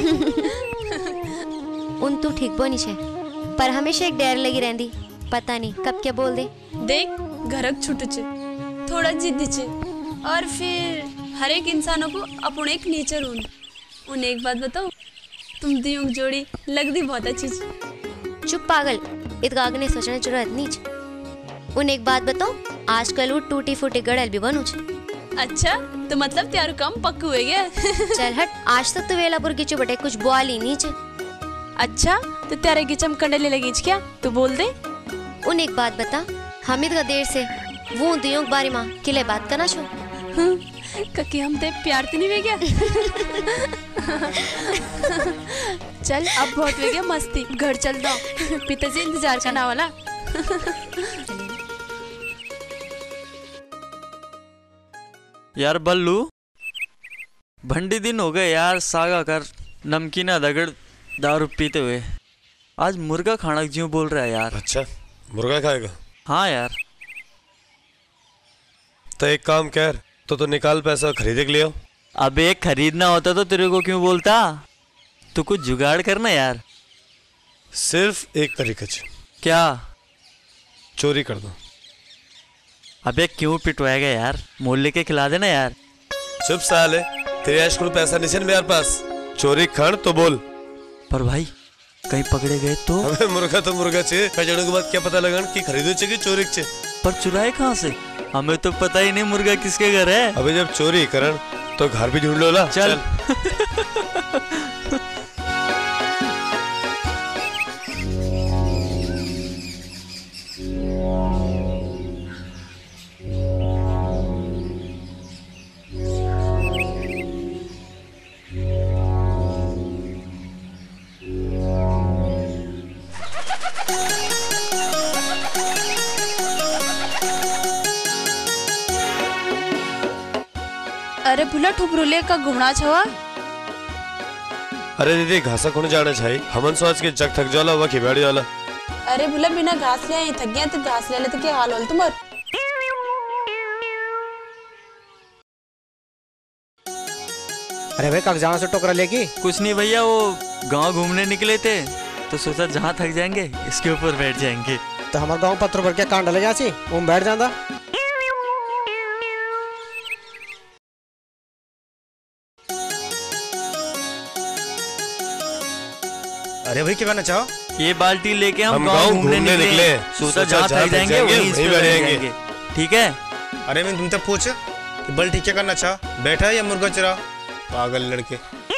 उन तो ठीक बोनी छे, पर हमेशा एक डर लगी रहती, पता नहीं कब क्या बोल दे। देख, घरक छुट छे, थोड़ा जिद्दी छे, और फिर हर एक इंसानों को अपने एक नेचर होना। उन एक बात बताओ, तुम दियों की जोड़ी लगती बहुत अच्छी छे। चुप पागल, इतना आगे सोचने की जरूरत नहीं। उन एक बात बताओ, आजकल वो टूटी फूटी गड़ल भी बनू छे। अच्छा, तो मतलब त्यार काम पक्का हुए गया। चल हट, आज तक तो वेलापुर की चुबटे कुछ बोली नहीं छे। अच्छा, तो तेरे की चमकंडे ले लगी क्या? तू बोल दे। उन एक बात बता, हामिद का देर से वो दियों के बारे में किले बात करना छो। ककी हम ते प्यार तो नहीं वे गया। चल अब बहुत वे गया मस्ती, घर चल दो, पिताजी इंतजार करना वाला। यार बल्लू, भंडी दिन हो गए यार सागा कर नमकीना दगड़ दारू पीते हुए। आज मुर्गा खाना क्यों बोल रहा है यार? अच्छा, मुर्गा खाएगा? हाँ यार। तो एक काम कर, तो तो निकाल पैसा खरीदे के लिए। अबे खरीदना होता तो तेरे को क्यों बोलता? तू कुछ जुगाड़ करना यार। सिर्फ एक तरीका है। क्या? चोरी कर दो। अबे क्यों पिटवाएगा यार? मोहल्ले के खिला देना यार। चुप साले, तेरे ऐश को पैसा नहीं है मेरे पास। चोरी खड़ तो बोल। पर भाई कहीं पकड़े गए तो? अबे मुर्गा तो मुर्गा चे, कजड़ों के बाद क्या पता लगन कि खरीदो चे कि चोरी चे। पर चुराए कहाँ से? हमें तो पता ही नहीं मुर्गा किसके घर है। अबे जब चोरी करन तो घर भी ढूंढ लो ला। चल, अरे भूला ठुपरुले का घुमना छवा। अरे दीदी घासा खुण जाना चाहिए हमन सोच के जग थक जाला वकी बैठ जाला। अरे भूला बिना घास लिया ही थक गया तो घास ले ले तो क्या हाल होल तुम्हार। अरे भाई कब जाना से टोकरा लेगी? कुछ नहीं भैया, वो गांव घूमने निकले थे तो सोचा जहाँ थक जाएंगे इसके ऊपर बैठ जाएंगे। तो हमारे गांव पत्थर भर के कांड ले जाची वो बैठ जाता। अरे भाई क्या करना चाहो? ये बाल्टी लेके हम, हम गांव गाँव घूमने घूमने निकले, निकले। सोचा जहाँ थक जाएंगे वहीं पे बैठ जाएंगे। ठीक है? अरे मैं तुमसे पूछ कि बल्टी क्या करना चाह, बैठा है या मुर्गा चरा? पागल लड़के।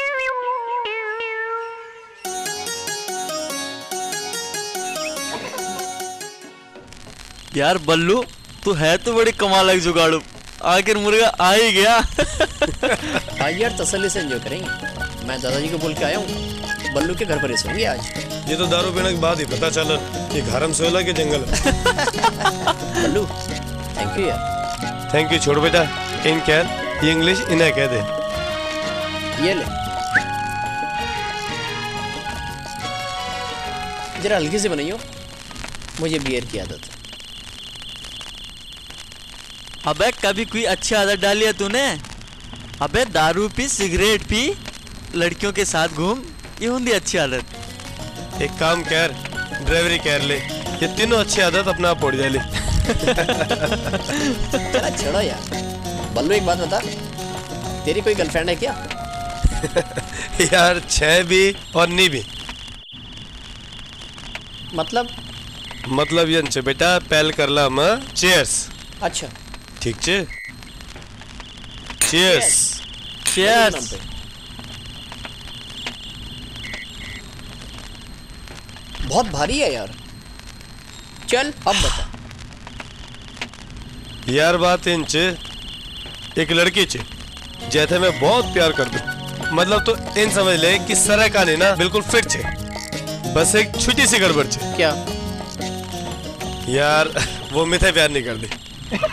यार बल्लू तू है तो बड़ी कमाल जुगाड़ू, आखिर मुर्गा आ ही गया। भाई यार तसल्ली से एंजॉय करेंगे। मैं दादाजी को बोल के आया हूँ बल्लू के घर पर ही सोएंगे आज। ये तो दारू पीने के बाद ही पता चला कि घर हम सोला के जंगल। बल्लू थैंक यू यार। थैंक यू छोड़ बेटा, इन कैन ये इंग्लिश इन्हें कह दे। ये ले जरा हल्की से बनाइयो, मुझे बियर की आदत है। अबे कभी कोई अच्छी आदत डाली है तूने? अबे दारू पी, सिगरेट पी, लड़कियों के साथ घूम, ये होंगी अच्छी आदत। एक काम कर, ड्राइवरी कर ले, ये तीनों अच्छी आदत अपना आप पड़ जाए। चला छोड़ो यार। बल्लू एक बात बता, तेरी कोई गर्लफ्रेंड है क्या? यार छह भी और नी भी। मतलब? मतलब ये छे बेटा पहल करला म चीयर्स। अच्छा ठीक छे, चीयर्स। चीयर्स। बहुत भारी है यार। चल अब बता। यार बात इन चे एक लड़की चे जैसे मैं बहुत प्यार कर दूं, मतलब तो इन समझ ले कि सरा का नहीं ना बिल्कुल फिट छे, बस एक छोटी सी गड़बड़ छे। क्या? यार वो मिथे प्यार नहीं कर दी।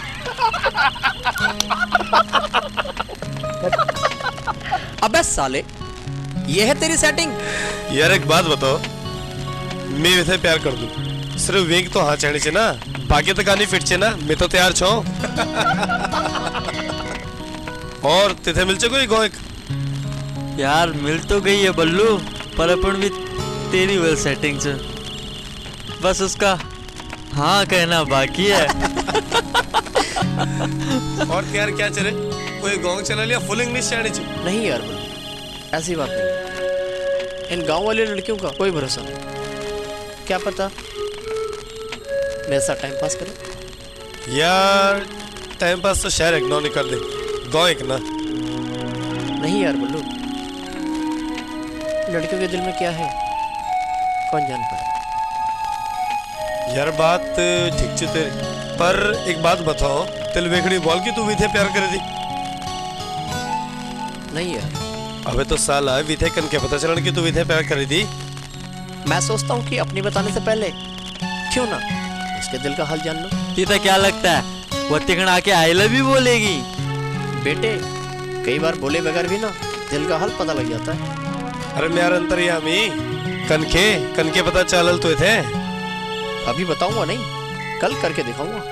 अबे साले ये है तेरी सेटिंग? यार एक बात बताओ, मैं मिथे प्यार कर दूं, सिर्फ वेग तो हाँ चढ़े छे ना, बाकी तो कहानी फिट छे ना, मैं तो तैयार छो। और तिथे मिल चे कोई गोएक? यार मिल तो गई है बल्लू, पर अपन भी तेरी वेल सेटिंग से बस उसका हाँ कहना बाकी है। और यार क्या चले, कोई गाँव चला लिया फुल इंग्लिश चढ़े छे? नहीं यार बल्लू, ऐसी बात नहीं। इन गांव वाले लड़कियों का कोई भरोसा नहीं, क्या पता मेरे साथ टाइम पास करे। यार टाइम पास तो शहर एक नौ निकल दे, गाँव एक ना। नहीं यार बल्लू, लड़कियों के दिल में क्या है कौन जान पाए। यार बात ठीक छे तेरी, पर एक बात बताओ, तिल वेखड़ी बोल की तू विथे प्यार करे दी? नहीं यार। अबे तो साला विथे कन के पता चलन कि तू विथे प्यार करे दी? मैं सोचता हूँ कि अपनी बताने से पहले क्यों ना उसके दिल का हाल जान लो। तुझे क्या लगता है वो तिकड़ आके आई लव यू बोलेगी? बेटे कई बार बोले बगैर भी ना दिल का हाल पता लग जाता है। अरे मेरा अंतर्यामी कनके कनके पता चलल तो थे। अभी बताऊंगा नहीं, कल करके दिखाऊंगा।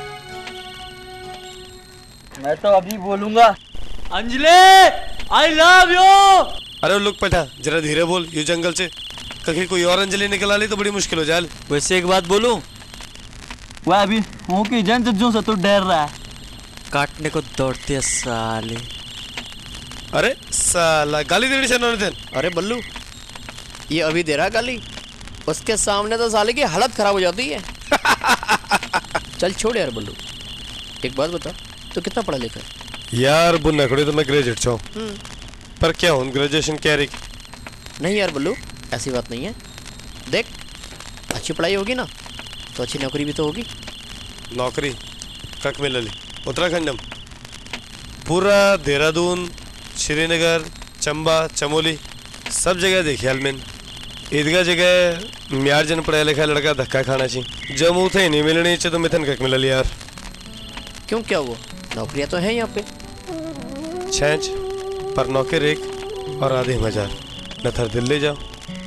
मैं तो अभी बोलूंगा। Anjali I love you. अरे लोग बैठा जरा धीरे बोल, ये जंगल से कहीं कोई और अंजलि निकल आली तो बड़ी मुश्किल हो जाए। वैसे एक बात बोलूं, वह अभी हूँ की जन जो से तो डर रहा है, काटने को दौड़ती है साले। अरे साला गाली देनी चाहिए उन्होंने। अरे बल्लू ये अभी दे रहा गाली, उसके सामने तो साले की हालत खराब हो जाती है। चल छोड़ यार बल्लू, एक बात बता तो कितना पढ़ा लिखा है? यार बुन्ना खड़ी तो मैं ग्रेजुएट छूं, पर क्या हूँ ग्रेजुएशन क्या रही? नहीं यार बल्लू ऐसी बात नहीं है। देख अच्छी पढ़ाई होगी ना तो अच्छी नौकरी भी तो होगी। नौकरी कक में लली उत्तराखंड में, पूरा देहरादून, श्रीनगर, चंबा, चमोली सब जगह देखी हाल में। ईदगाह जगह म्यार जन पढ़ा लिखा लड़का धक्का खाना चाहिए, जब मुँह थे नहीं मिलनी चाहिए तो मिथन कक में लली यार। क्यों क्या हुआ, नौकरियां तो हैं यहाँ पे। छेंच पर नौकर एक और आधे हजार न थर दिल्ली जाओ।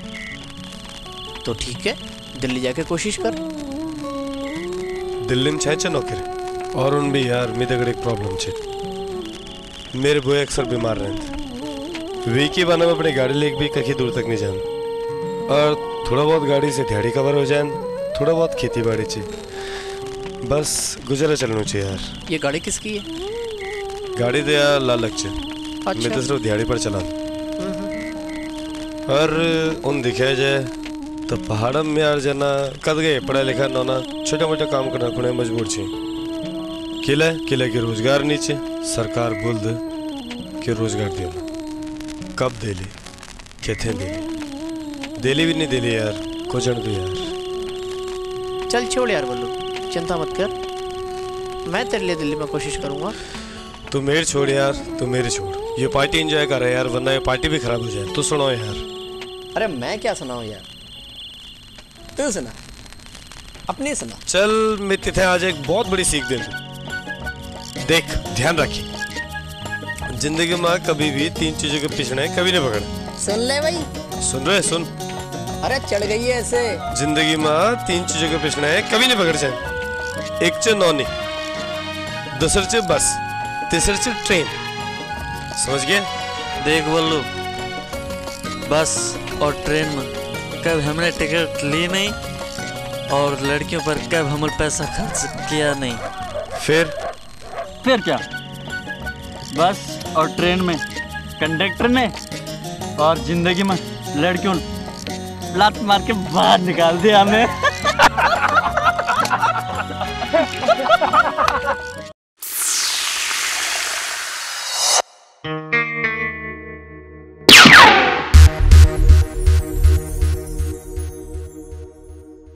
तो ठीक है, दिल्ली जाके कोशिश कर। दिल्ली में छेंच नौकर और उन भी यार मी तगड़ एक प्रॉब्लम छे। मेरे बुआ अक्सर बीमार रहते वी की बना में अपनी गाड़ी लेके भी कहीं दूर तक नहीं जान और थोड़ा बहुत गाड़ी से दिहाड़ी कवर हो जाए, थोड़ा बहुत खेती बाड़ी चाहिए, बस गुजारा चलना चाहिए यार। ये गाड़ी किसकी है? गाड़ी तो यार लालच चे अच्छा। मैं तो सिर्फ दिहाड़ी पर चला और उन दिखाया जाए तो पहाड़ में यार जना कद गए पढ़ा लिखा नौना छोटा मोटा काम करना खुने मजबूर छे। किले किले के रोजगार नीचे सरकार बोल दे कि रोजगार देना कब दे ली कहते दे दिल्ली भी नहीं दिली यार कोचन भी यार। चल छोड़ यार बल्लू, चिंता मत कर, मैं तेरे लिए दिल्ली में कोशिश करूंगा। तू मेरे छोड़ यार, तू मेरे छोड़, ये पार्टी एंजॉय कर रहा है यार वरना ये पार्टी भी खराब हो जाए। तू सुनाओ यार। अरे मैं क्या सुनाऊं यार, तू सुना, अपनी सुना। चल मैं तिथे आज एक बहुत बड़ी सीख दे दूं। देख ध्यान रखी, जिंदगी में कभी भी तीन चीजों के पीछे कभी नहीं पकड़। सुन ले भाई। सुन रहे सुन। अरे चढ़ गई है ऐसे। जिंदगी में तीन चीजों के पीछे कभी नहीं पकड़ जाए। एक च नौनी, दूसर च बस, तीसर च ट्रेन। समझ गए? देख बल्लू, बस और ट्रेन में कब हमने टिकट ली नहीं और लड़कियों पर कब हमने पैसा खर्च किया नहीं। फिर फिर क्या, बस और ट्रेन में कंडक्टर ने और जिंदगी में लड़कियों ने लात मार के बाहर निकाल दिया हमें।